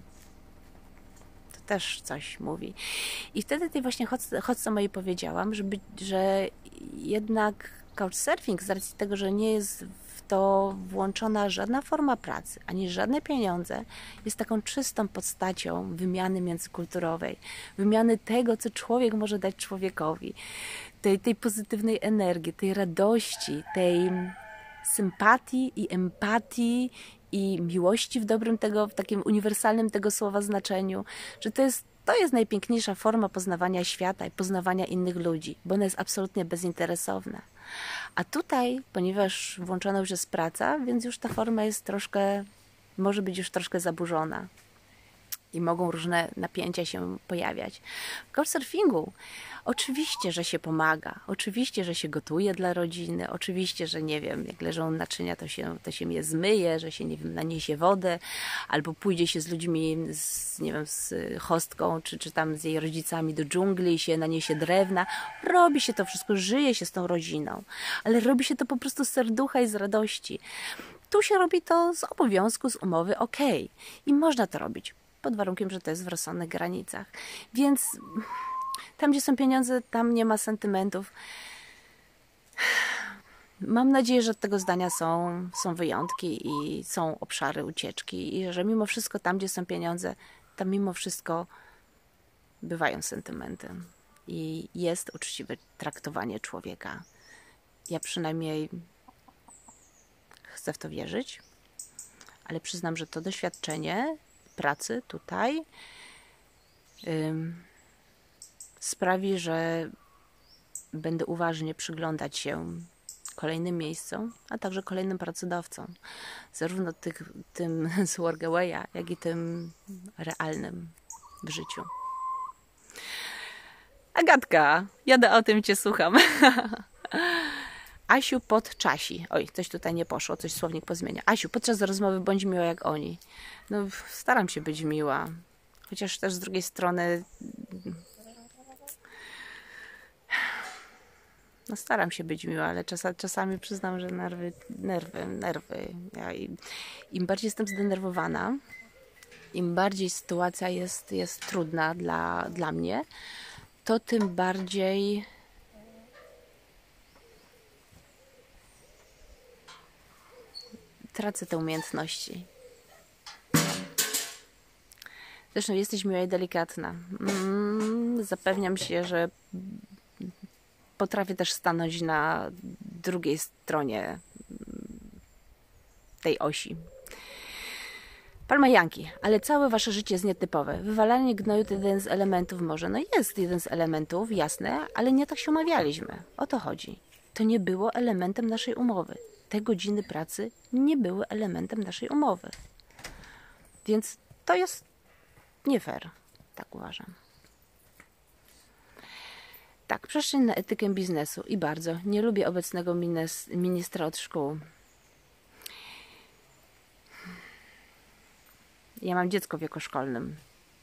To też coś mówi. I wtedy tej właśnie chodźce mojej powiedziałam, że, być, że jednak couchsurfing, z racji tego, że nie jest w to włączona żadna forma pracy, ani żadne pieniądze, jest taką czystą postacią wymiany międzykulturowej, wymiany tego, co człowiek może dać człowiekowi, tej, tej pozytywnej energii, tej radości, tej sympatii i empatii i miłości w dobrym tego, w takim uniwersalnym tego słowa znaczeniu, że to jest, to jest najpiękniejsza forma poznawania świata i poznawania innych ludzi, bo ona jest absolutnie bezinteresowna. A tutaj, ponieważ włączona już jest praca, więc już ta forma jest troszkę, może być już troszkę zaburzona i mogą różne napięcia się pojawiać. W couchsurfingu oczywiście, że się pomaga, oczywiście, że się gotuje dla rodziny, oczywiście, że nie wiem, jak leżą naczynia, to się, to się je zmyje, że się, nie wiem, naniesie wodę, albo pójdzie się z ludźmi, z, nie wiem, z hostką, czy, czy tam z jej rodzicami do dżungli i się naniesie drewna. Robi się to wszystko, żyje się z tą rodziną, ale robi się to po prostu z serducha i z radości. Tu się robi to z obowiązku, z umowy, okej. I można to robić, pod warunkiem, że to jest w rozsądnych granicach. Więc tam, gdzie są pieniądze, tam nie ma sentymentów. Mam nadzieję, że od tego zdania są, są wyjątki i są obszary ucieczki i że mimo wszystko tam, gdzie są pieniądze, tam mimo wszystko bywają sentymenty i jest uczciwe traktowanie człowieka. Ja przynajmniej chcę w to wierzyć, ale przyznam, że to doświadczenie pracy tutaj ym, sprawi, że będę uważnie przyglądać się kolejnym miejscom, a także kolejnym pracodawcom. Zarówno tych, tym z Workawaya, jak i tym realnym w życiu. Agatka, jadę o tym, cię słucham. Asiu podczasi. Oj, coś tutaj nie poszło, coś słownik pozmienia. Asiu, podczas rozmowy bądź miła jak oni. No, staram się być miła. Chociaż też z drugiej strony no staram się być miła, ale czas, czasami przyznam, że nerwy, nerwy, nerwy. Ja im, im bardziej jestem zdenerwowana, im bardziej sytuacja jest, jest trudna dla, dla mnie, to tym bardziej tracę te umiejętności. Zresztą jesteś miła i delikatna. Mm, zapewniam się, że potrafię też stanąć na drugiej stronie tej osi. Palma Yankee, ale całe wasze życie jest nietypowe. Wywalanie gnoju to jeden z elementów może. No jest jeden z elementów, jasne, ale nie tak się umawialiśmy. O to chodzi. To nie było elementem naszej umowy. Te godziny pracy nie były elementem naszej umowy. Więc to jest nie fair. tak uważam. Tak, przestrzeń na etykę biznesu i bardzo. Nie lubię obecnego ministra od szkół. Ja mam dziecko w wieku szkolnym.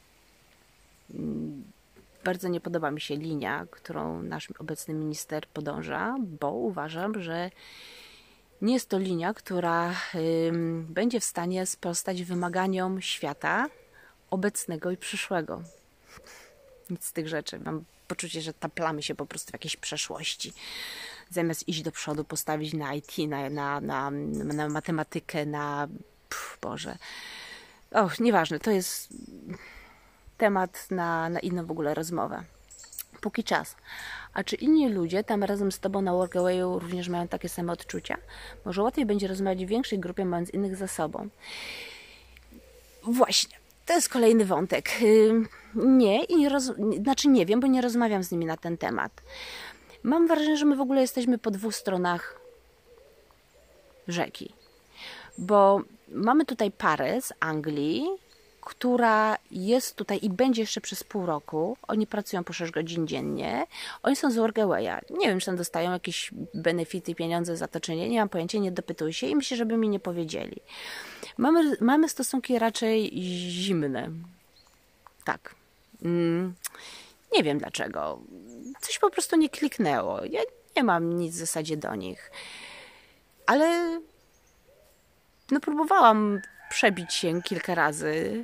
Bardzo nie podoba mi się linia, którą nasz obecny minister podąża, bo uważam, że nie jest to linia, która ym, będzie w stanie sprostać wymaganiom świata obecnego i przyszłego. Nic z tych rzeczy. Mam poczucie, że taplamy się po prostu w jakiejś przeszłości. Zamiast iść do przodu, postawić na I T, na, na, na, na matematykę, na... Pff, Boże. Och, nieważne. To jest temat na, na inną w ogóle rozmowę. Póki czas. A czy inni ludzie tam razem z Tobą na Workawayu również mają takie same odczucia? Może łatwiej będzie rozmawiać w większej grupie, mając innych za sobą. Właśnie. To jest kolejny wątek. Nie, i nie roz... znaczy nie wiem, bo nie rozmawiam z nimi na ten temat. Mam wrażenie, że my w ogóle jesteśmy po dwóch stronach rzeki. Bo mamy tutaj parę z Anglii, która jest tutaj i będzie jeszcze przez pół roku. Oni pracują po sześć godzin dziennie. Oni są z Workawaya. Nie wiem, czy tam dostają jakieś benefity, pieniądze za to, czy nie. Nie mam pojęcia, nie dopytuję się i myślę, żeby mi nie powiedzieli. Mamy, mamy stosunki raczej zimne. Tak. Mm, nie wiem dlaczego. Coś po prostu nie kliknęło. Ja nie mam nic w zasadzie do nich. Ale no próbowałam przebić się kilka razy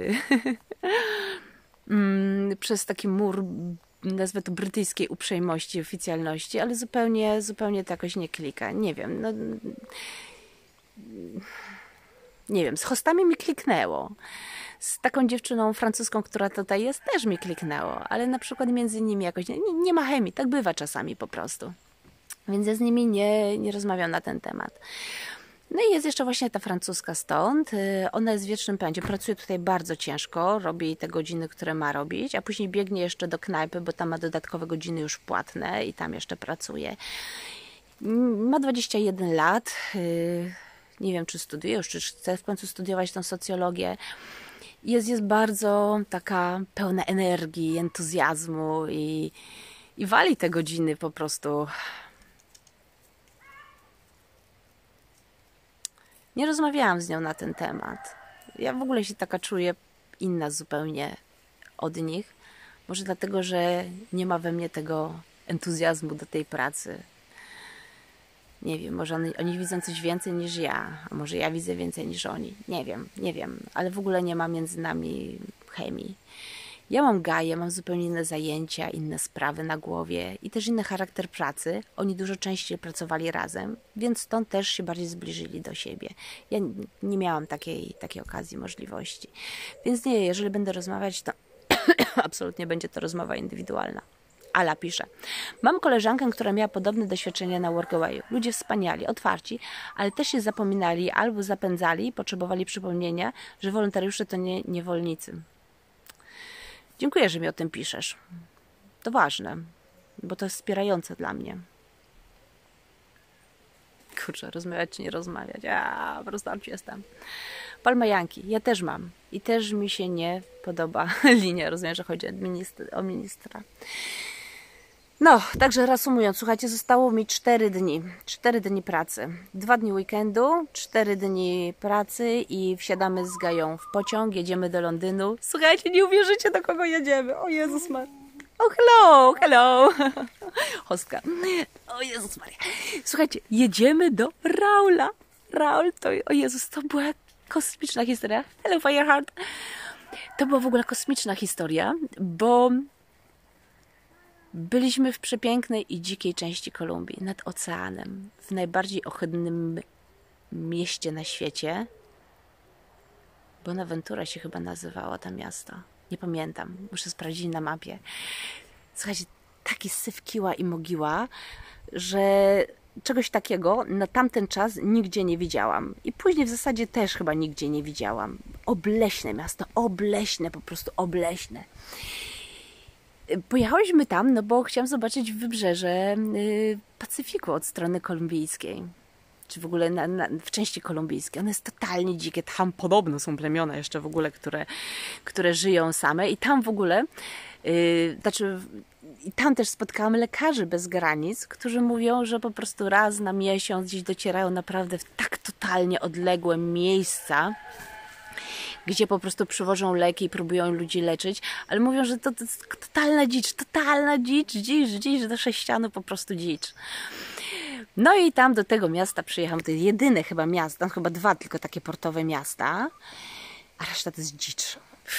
przez taki mur, nazwę to brytyjskiej uprzejmości, oficjalności, ale zupełnie, zupełnie to jakoś nie klika. Nie wiem, no, nie wiem, z hostami mi kliknęło. Z taką dziewczyną francuską, która tutaj jest, też mi kliknęło, ale na przykład między nimi jakoś nie, nie ma chemii, tak bywa czasami po prostu. Więc ja z nimi nie, nie rozmawiam na ten temat. No i jest jeszcze właśnie ta francuska stąd. Ona jest w wiecznym pędzie. Pracuje tutaj bardzo ciężko, robi te godziny, które ma robić, a później biegnie jeszcze do knajpy, bo tam ma dodatkowe godziny już płatne i tam jeszcze pracuje. Ma dwadzieścia jeden lat. Nie wiem, czy studiuje już, czy chce w końcu studiować tą socjologię. Jest, jest bardzo taka pełna energii, entuzjazmu i, i wali te godziny po prostu. Nie rozmawiałam z nią na ten temat. Ja w ogóle się taka czuję inna zupełnie od nich. Może dlatego, że nie ma we mnie tego entuzjazmu do tej pracy. Nie wiem, może oni, oni widzą coś więcej niż ja, a może ja widzę więcej niż oni. Nie wiem, nie wiem, ale w ogóle nie ma między nami chemii. Ja mam gaję, mam zupełnie inne zajęcia, inne sprawy na głowie i też inny charakter pracy. Oni dużo częściej pracowali razem, więc stąd też się bardziej zbliżyli do siebie. Ja nie miałam takiej, takiej okazji, możliwości. Więc nie, jeżeli będę rozmawiać, to absolutnie będzie to rozmowa indywidualna. Ala pisze. Mam koleżankę, która miała podobne doświadczenia na Workawayu. Ludzie wspaniali, otwarci, ale też się zapominali albo zapędzali, potrzebowali przypomnienia, że wolontariusze to nie niewolnicy. Dziękuję, że mi o tym piszesz. To ważne, bo to jest wspierające dla mnie. Kurczę, rozmawiać czy nie rozmawiać? A, po prostu tam jestem. Palma Janki, ja też mam. I też mi się nie podoba linia. Rozumiem, że chodzi o, ministra, o ministra. No, także reasumując, słuchajcie, zostało mi cztery dni. cztery dni pracy. dwa dni weekendu, cztery dni pracy i wsiadamy z Gają w pociąg, jedziemy do Londynu. Słuchajcie, nie uwierzycie, do kogo jedziemy. O Jezus Maria. O, hello, hello. Hostka. O Jezus Maria. Słuchajcie, jedziemy do Raula. Raul to, o Jezus, to była kosmiczna historia. Hello, Fireheart. To była w ogóle kosmiczna historia, bo byliśmy w przepięknej i dzikiej części Kolumbii, nad oceanem, w najbardziej ohydnym mieście na świecie. Bonaventura się chyba nazywało to miasto. Nie pamiętam, muszę sprawdzić na mapie. Słuchajcie, taki syf kiła i mogiła, że czegoś takiego na tamten czas nigdzie nie widziałam. I później w zasadzie też chyba nigdzie nie widziałam. Obleśne miasto, obleśne, po prostu obleśne. Pojechałyśmy tam, no bo chciałam zobaczyć wybrzeże Pacyfiku od strony kolumbijskiej. czy w ogóle na, na, w części kolumbijskiej. Ono jest totalnie dzikie. Tam podobno są plemiona jeszcze w ogóle, które, które żyją same i tam w ogóle, yy, znaczy i tam też spotkałam lekarzy bez granic, którzy mówią, że po prostu raz na miesiąc gdzieś docierają naprawdę w tak totalnie odległe miejsca, gdzie po prostu przywożą leki i próbują ludzi leczyć, ale mówią, że to, to jest totalna dzicz, totalna dzicz, dzicz, dzicz, do sześcianu po prostu dzicz. No i tam do tego miasta przyjechałam, to jest jedyne chyba miasto, tam chyba dwa tylko takie portowe miasta, a reszta to jest dzicz.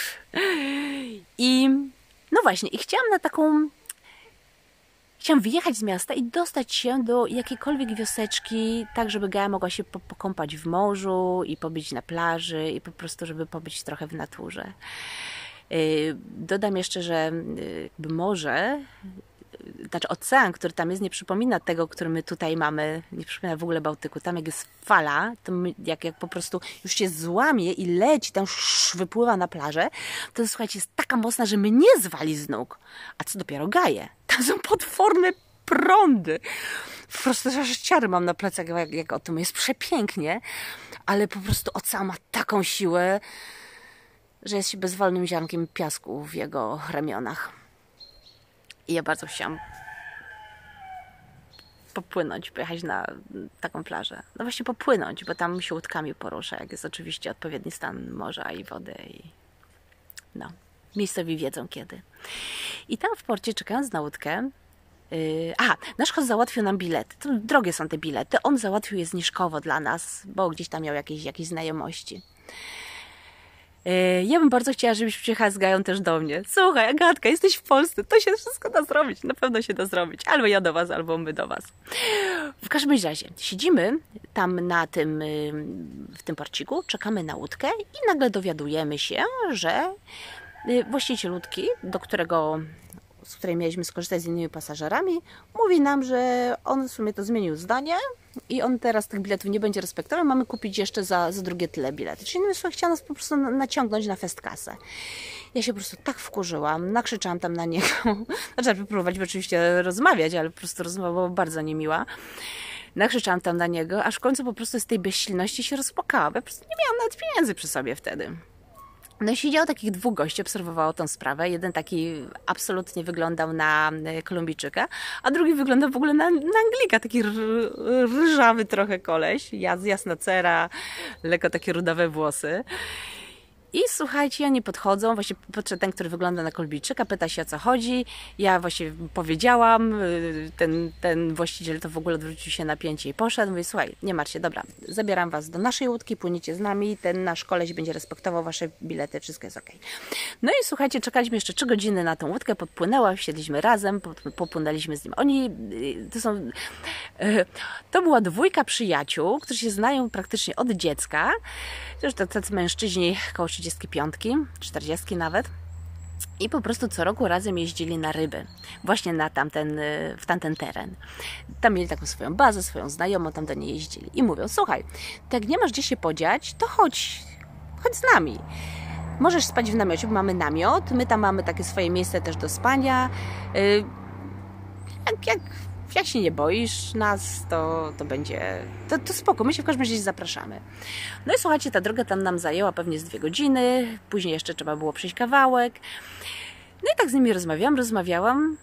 I no właśnie, i chciałam na taką, chciałam wyjechać z miasta i dostać się do jakiejkolwiek wioseczki, tak żeby Gaja mogła się pokąpać w morzu i pobyć na plaży i po prostu, żeby pobyć trochę w naturze. Dodam jeszcze, że jakby morze, znaczy ocean, który tam jest, nie przypomina tego, który my tutaj mamy, nie przypomina w ogóle Bałtyku. Tam jak jest fala, to my, jak, jak po prostu już się złamie i leci, tam sz, wypływa na plażę, to słuchajcie, jest taka mocna, że mnie zwali z nóg. A co dopiero Gaję? Tam są potworne prądy. Po prostu aż ciary mam na plecach, jak, jak o tym jest przepięknie, ale po prostu ocean ma taką siłę, że jest się bezwolnym ziarnkiem piasku w jego ramionach. I ja bardzo chciałam popłynąć, pojechać na taką plażę. No właśnie popłynąć, bo tam się łódkami porusza, jak jest oczywiście odpowiedni stan morza i wody. I no, miejscowi wiedzą kiedy. I tam w porcie, czekając na łódkę, yy, aha, nasz host załatwił nam bilety. To drogie są te bilety. On załatwił je zniżkowo dla nas, bo gdzieś tam miał jakieś, jakieś znajomości. Ja bym bardzo chciała, żebyś przyjechała z Gają też do mnie. Słuchaj, Agatka, jesteś w Polsce, to się wszystko da zrobić, na pewno się da zrobić. Albo ja do was, albo my do was. W każdym razie, siedzimy tam na tym, w tym porciku, czekamy na łódkę i nagle dowiadujemy się, że właściciel łódki, do którego, z której mieliśmy skorzystać z innymi pasażerami, mówi nam, że on w sumie to zmienił zdanie i on teraz tych biletów nie będzie respektował, mamy kupić jeszcze za, za drugie tyle biletów. Czyli innymi słowy, chciał nas po prostu naciągnąć na festkasę. Ja się po prostu tak wkurzyłam, nakrzyczałam tam na niego. Znaczy, próbować oczywiście rozmawiać, ale po prostu rozmowa była bardzo niemiła. Nakrzyczałam tam na niego, aż w końcu po prostu z tej bezsilności się rozpłakałam. Ja po prostu nie miałam nawet pieniędzy przy sobie wtedy. No i siedziało takich dwóch gości, obserwowało tą sprawę. Jeden taki absolutnie wyglądał na Kolumbijczyka, a drugi wyglądał w ogóle na, na Anglika. Taki ryżawy trochę koleś, jasna cera, lekko takie rudawe włosy. I słuchajcie, oni podchodzą, właśnie podszedł ten, który wygląda na Kolumbijczyka, pyta się o co chodzi. Ja właśnie powiedziałam, ten, ten właściciel to w ogóle odwrócił się na pięcie i poszedł. Mówi, słuchaj, nie martw się, dobra, zabieram was do naszej łódki, płyniecie z nami, ten nasz koleś będzie respektował wasze bilety, wszystko jest okej. No i słuchajcie, czekaliśmy jeszcze trzy godziny na tą łódkę, podpłynęła, siedliśmy razem, popłynęliśmy z nim. Oni, to są, to była dwójka przyjaciół, którzy się znają praktycznie od dziecka. Już to tacy mężczyźni koło trzydziestki piątki, czterdziestki nawet. I po prostu co roku razem jeździli na ryby. Właśnie na tamten, w tamten teren. Tam mieli taką swoją bazę, swoją znajomą, tam do niej jeździli. I mówią, słuchaj, to jak nie masz gdzie się podziać, to chodź, chodź z nami. Możesz spać w namiocie, bo mamy namiot. My tam mamy takie swoje miejsce też do spania. Jak... jak Jak się nie boisz nas, to, to będzie, to, to spoko, my się w każdym razie zapraszamy. No i słuchajcie, ta droga tam nam zajęła pewnie z dwie godziny, później jeszcze trzeba było przejść kawałek. No i tak z nimi rozmawiałam, rozmawiałam.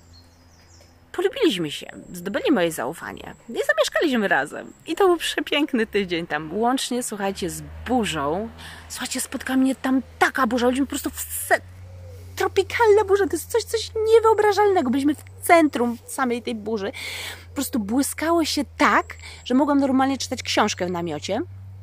Polubiliśmy się, zdobyli moje zaufanie i zamieszkaliśmy razem. I to był przepiękny tydzień tam, łącznie, słuchajcie, z burzą. Słuchajcie, spotkała mnie tam taka burza, byliśmy po prostu w set... tropikalna burza, to jest coś, coś niewyobrażalnego. Byliśmy w centrum samej tej burzy. Po prostu błyskało się tak, że mogłam normalnie czytać książkę w namiocie.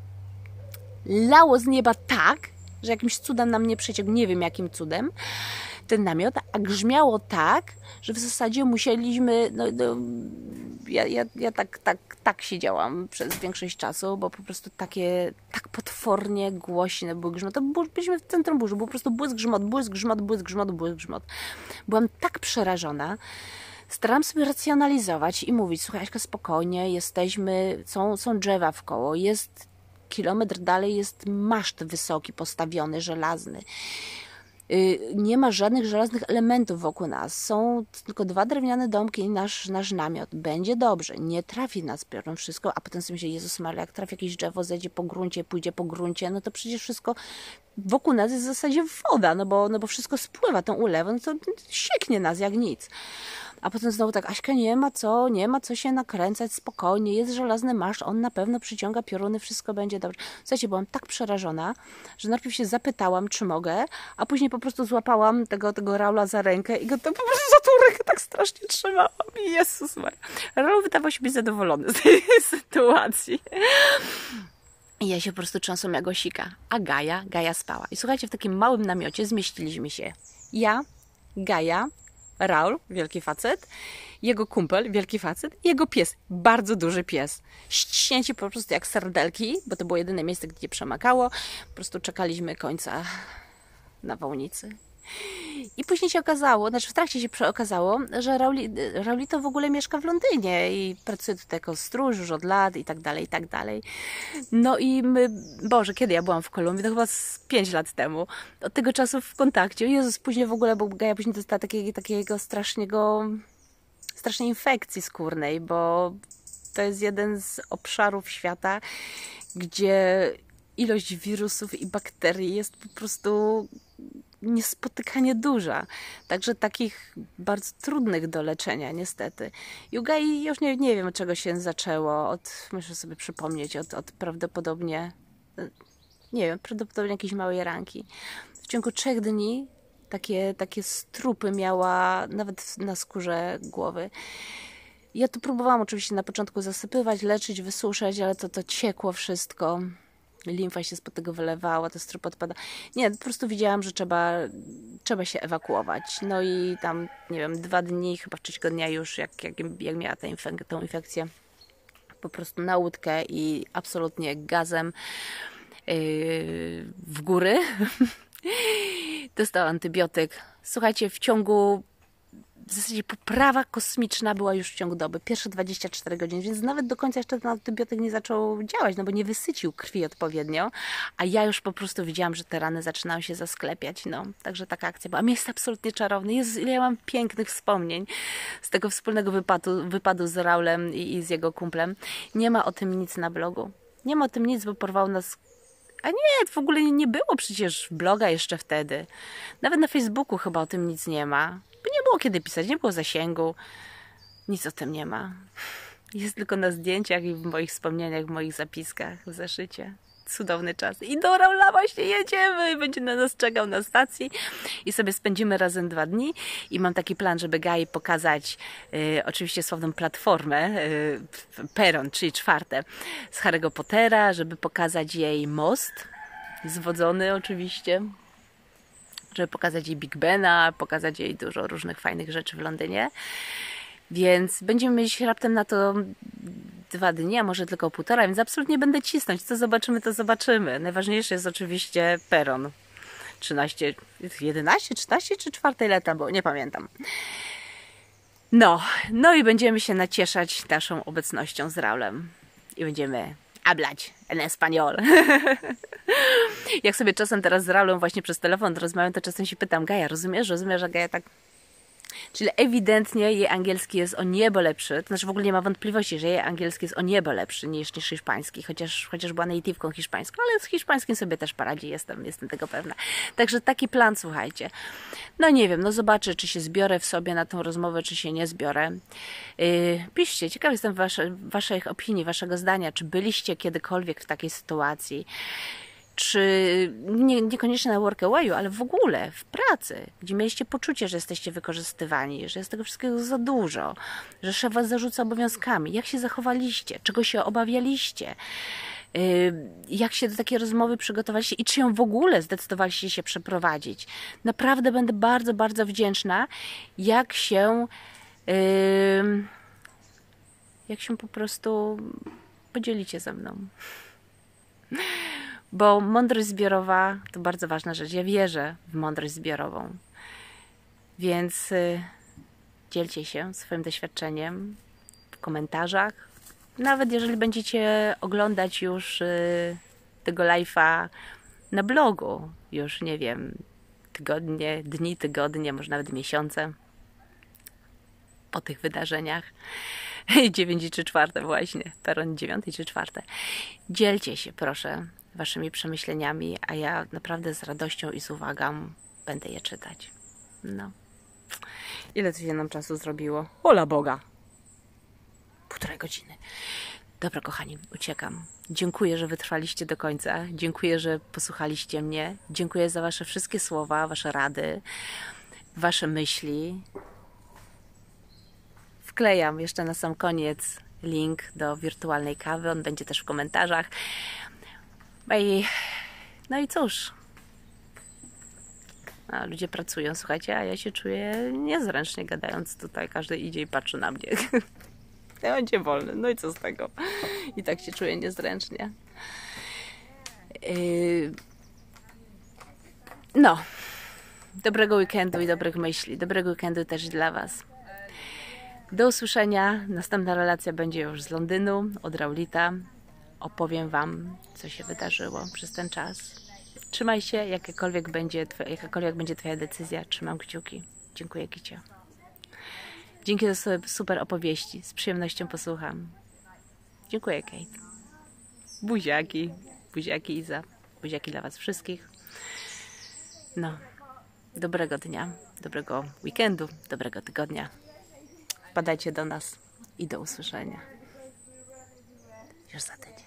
Lało z nieba tak, że jakimś cudem nam nie przeciekł, nie wiem jakim cudem, ten namiot, a grzmiało tak, że w zasadzie musieliśmy, no, no ja, ja, ja tak, tak, tak siedziałam przez większość czasu, bo po prostu takie, tak potwornie głośne były grzmoty. Byliśmy w centrum burzy, był po prostu błysk, grzmot, błysk, grzmot, błysk, grzmot, błysk, grzmot. Byłam tak przerażona. Starałam sobie racjonalizować i mówić, słuchaj, Aśka, spokojnie, jesteśmy, są, są drzewa wkoło, jest kilometr dalej, jest maszt wysoki, postawiony, żelazny. Nie ma żadnych żelaznych elementów wokół nas. Są tylko dwa drewniane domki i nasz, nasz namiot. Będzie dobrze. Nie trafi nas piorun wszystko, a potem sobie myślę, Jezus Maria, jak trafi jakieś drzewo, zejdzie po gruncie, pójdzie po gruncie, no to przecież wszystko wokół nas jest w zasadzie woda, no bo, no bo wszystko spływa tą ulewą, no to sieknie nas jak nic. A potem znowu tak, Aśka, nie ma co, nie ma co się nakręcać, spokojnie, jest żelazny masz, on na pewno przyciąga pioruny, wszystko będzie dobrze. Słuchajcie, byłam tak przerażona, że najpierw się zapytałam, czy mogę, a później po prostu złapałam tego, tego Raula za rękę i go to po prostu za tą rękę tak strasznie trzymałam. Jezus Maria. Raul wydawał się być zadowolony z tej sytuacji. I ja się po prostu trząsłam jak osika. A Gaja, Gaja spała. I słuchajcie, w takim małym namiocie zmieściliśmy się. Ja, Gaja, Raul, wielki facet, jego kumpel, wielki facet, i jego pies, bardzo duży pies. Ściśnięci po prostu jak serdelki, bo to było jedyne miejsce, gdzie przemakało. Po prostu czekaliśmy końca nawałnicy. I później się okazało, znaczy w trakcie się okazało, że Rauli, Raulito w ogóle mieszka w Londynie i pracuje tutaj jako stróż już od lat i tak dalej, i tak dalej. No i my, Boże, kiedy ja byłam w Kolumbii? To chyba z pięć lat temu. Od tego czasu w kontakcie. Jezus, później w ogóle, bo Gaja później dostała takiego, takiego strasznego, strasznej infekcji skórnej, bo to jest jeden z obszarów świata, gdzie ilość wirusów i bakterii jest po prostu niespotykanie duża. Także takich bardzo trudnych do leczenia, niestety. I u Gai już nie, nie wiem, od czego się zaczęło. Od, muszę sobie przypomnieć, od, od prawdopodobnie, nie wiem, prawdopodobnie jakiejś małej ranki. W ciągu trzech dni takie, takie strupy miała nawet na skórze głowy. Ja to próbowałam oczywiście na początku zasypywać, leczyć, wysuszać, ale to, to ciekło wszystko. Limfa się spod tego wylewała, to strup odpada. Nie, po prostu widziałam, że trzeba, trzeba się ewakuować. No i tam, nie wiem, dwa dni, chyba trzeciego dnia już, jak, jak, jak miała tę infek tą infekcję, po prostu na łódkę i absolutnie gazem yy, w góry. Dostał antybiotyk. Słuchajcie, w ciągu w zasadzie poprawa kosmiczna była już w ciągu doby, pierwsze dwadzieścia cztery godziny, więc nawet do końca jeszcze ten antybiotyk nie zaczął działać, no bo nie wysycił krwi odpowiednio, a ja już po prostu widziałam, że te rany zaczynają się zasklepiać, no, także taka akcja była. A jest absolutnie czarowny, jest, ja mam pięknych wspomnień z tego wspólnego wypadu, wypadu z Raulem i, i z jego kumplem. Nie ma o tym nic na blogu, nie ma o tym nic, bo porwał nas. A nie, w ogóle nie było przecież bloga jeszcze wtedy, nawet na Facebooku chyba o tym nic nie ma. Bo nie było kiedy pisać, nie było zasięgu. Nic o tym nie ma. Jest tylko na zdjęciach i w moich wspomnieniach, w moich zapiskach, w zeszycie. Cudowny czas. I do Raula właśnie jedziemy. Będzie na nas czekał na stacji i sobie spędzimy razem dwa dni. I mam taki plan, żeby Gai pokazać y, oczywiście sławną platformę y, peron, czyli czwarte z Harry'ego Pottera, żeby pokazać jej most zwodzony oczywiście, żeby pokazać jej Big Bena, pokazać jej dużo różnych fajnych rzeczy w Londynie. Więc będziemy mieć raptem na to dwa dni, a może tylko półtora, więc absolutnie będę cisnąć. Co zobaczymy, to zobaczymy. Najważniejsze jest oczywiście peron. trzynaście, jedenaście, trzynaście czy czwartej lata, bo nie pamiętam. No, no i będziemy się nacieszać naszą obecnością z Raulem. I będziemy hablać en español. Jak sobie czasem teraz z Raulem właśnie przez telefon rozmawiam, to czasem się pytam, Gaja, rozumiesz? Rozumiesz, że Gaja tak... Czyli ewidentnie jej angielski jest o niebo lepszy, to znaczy w ogóle nie ma wątpliwości, że jej angielski jest o niebo lepszy niż, niż hiszpański, chociaż, chociaż była native'ką hiszpańską, ale z hiszpańskim sobie też poradzi, jestem, jestem tego pewna. Także taki plan, słuchajcie. No nie wiem, no zobaczę, czy się zbiorę w sobie na tą rozmowę, czy się nie zbiorę. Yy, piszcie, ciekaw jestem wasze, waszych opinii, waszego zdania, czy byliście kiedykolwiek w takiej sytuacji, czy nie, niekoniecznie na workawayu, ale w ogóle w pracy, gdzie mieliście poczucie, że jesteście wykorzystywani, że jest tego wszystkiego za dużo, że szef was zarzuca obowiązkami. Jak się zachowaliście? Czego się obawialiście? Yy, jak się do takiej rozmowy przygotowaliście i czy ją w ogóle zdecydowaliście się przeprowadzić? Naprawdę będę bardzo, bardzo wdzięczna, jak się yy, jak się po prostu podzielicie ze mną. Bo mądrość zbiorowa to bardzo ważna rzecz. Ja wierzę w mądrość zbiorową. Więc y, dzielcie się swoim doświadczeniem w komentarzach. Nawet jeżeli będziecie oglądać już y, tego live'a na blogu, już nie wiem, tygodnie, dni, tygodnie, może nawet miesiące po tych wydarzeniach. dziewięć czy czwarte właśnie, peron dziewiąty czy czwarte. Dzielcie się proszę waszymi przemyśleniami, a ja naprawdę z radością i z uwagą będę je czytać. No. Ile to się nam czasu zrobiło? Ola Boga! Półtorej godziny. Dobra, kochani, uciekam. Dziękuję, że wytrwaliście do końca. Dziękuję, że posłuchaliście mnie. Dziękuję za wasze wszystkie słowa, wasze rady, wasze myśli. Wklejam jeszcze na sam koniec link do wirtualnej kawy. On będzie też w komentarzach. I, no i cóż. A ludzie pracują, słuchajcie, a ja się czuję niezręcznie gadając tutaj. Każdy idzie i patrzy na mnie. Ja będzie wolny, no i co z tego? I tak się czuję niezręcznie. Yy... No. Dobrego weekendu i dobrych myśli. Dobrego weekendu też dla was. Do usłyszenia. Następna relacja będzie już z Londynu, od Raulita. Opowiem wam, co się wydarzyło przez ten czas. Trzymaj się, jakakolwiek będzie, jakakolwiek będzie twoja decyzja. Trzymam kciuki. Dziękuję, Kicio. Dzięki za super opowieści. Z przyjemnością posłucham. Dziękuję, Kate. Buziaki. Buziaki, Iza. Buziaki dla was wszystkich. No. Dobrego dnia. Dobrego weekendu. Dobrego tygodnia. Wpadajcie do nas i do usłyszenia. Już za tydzień.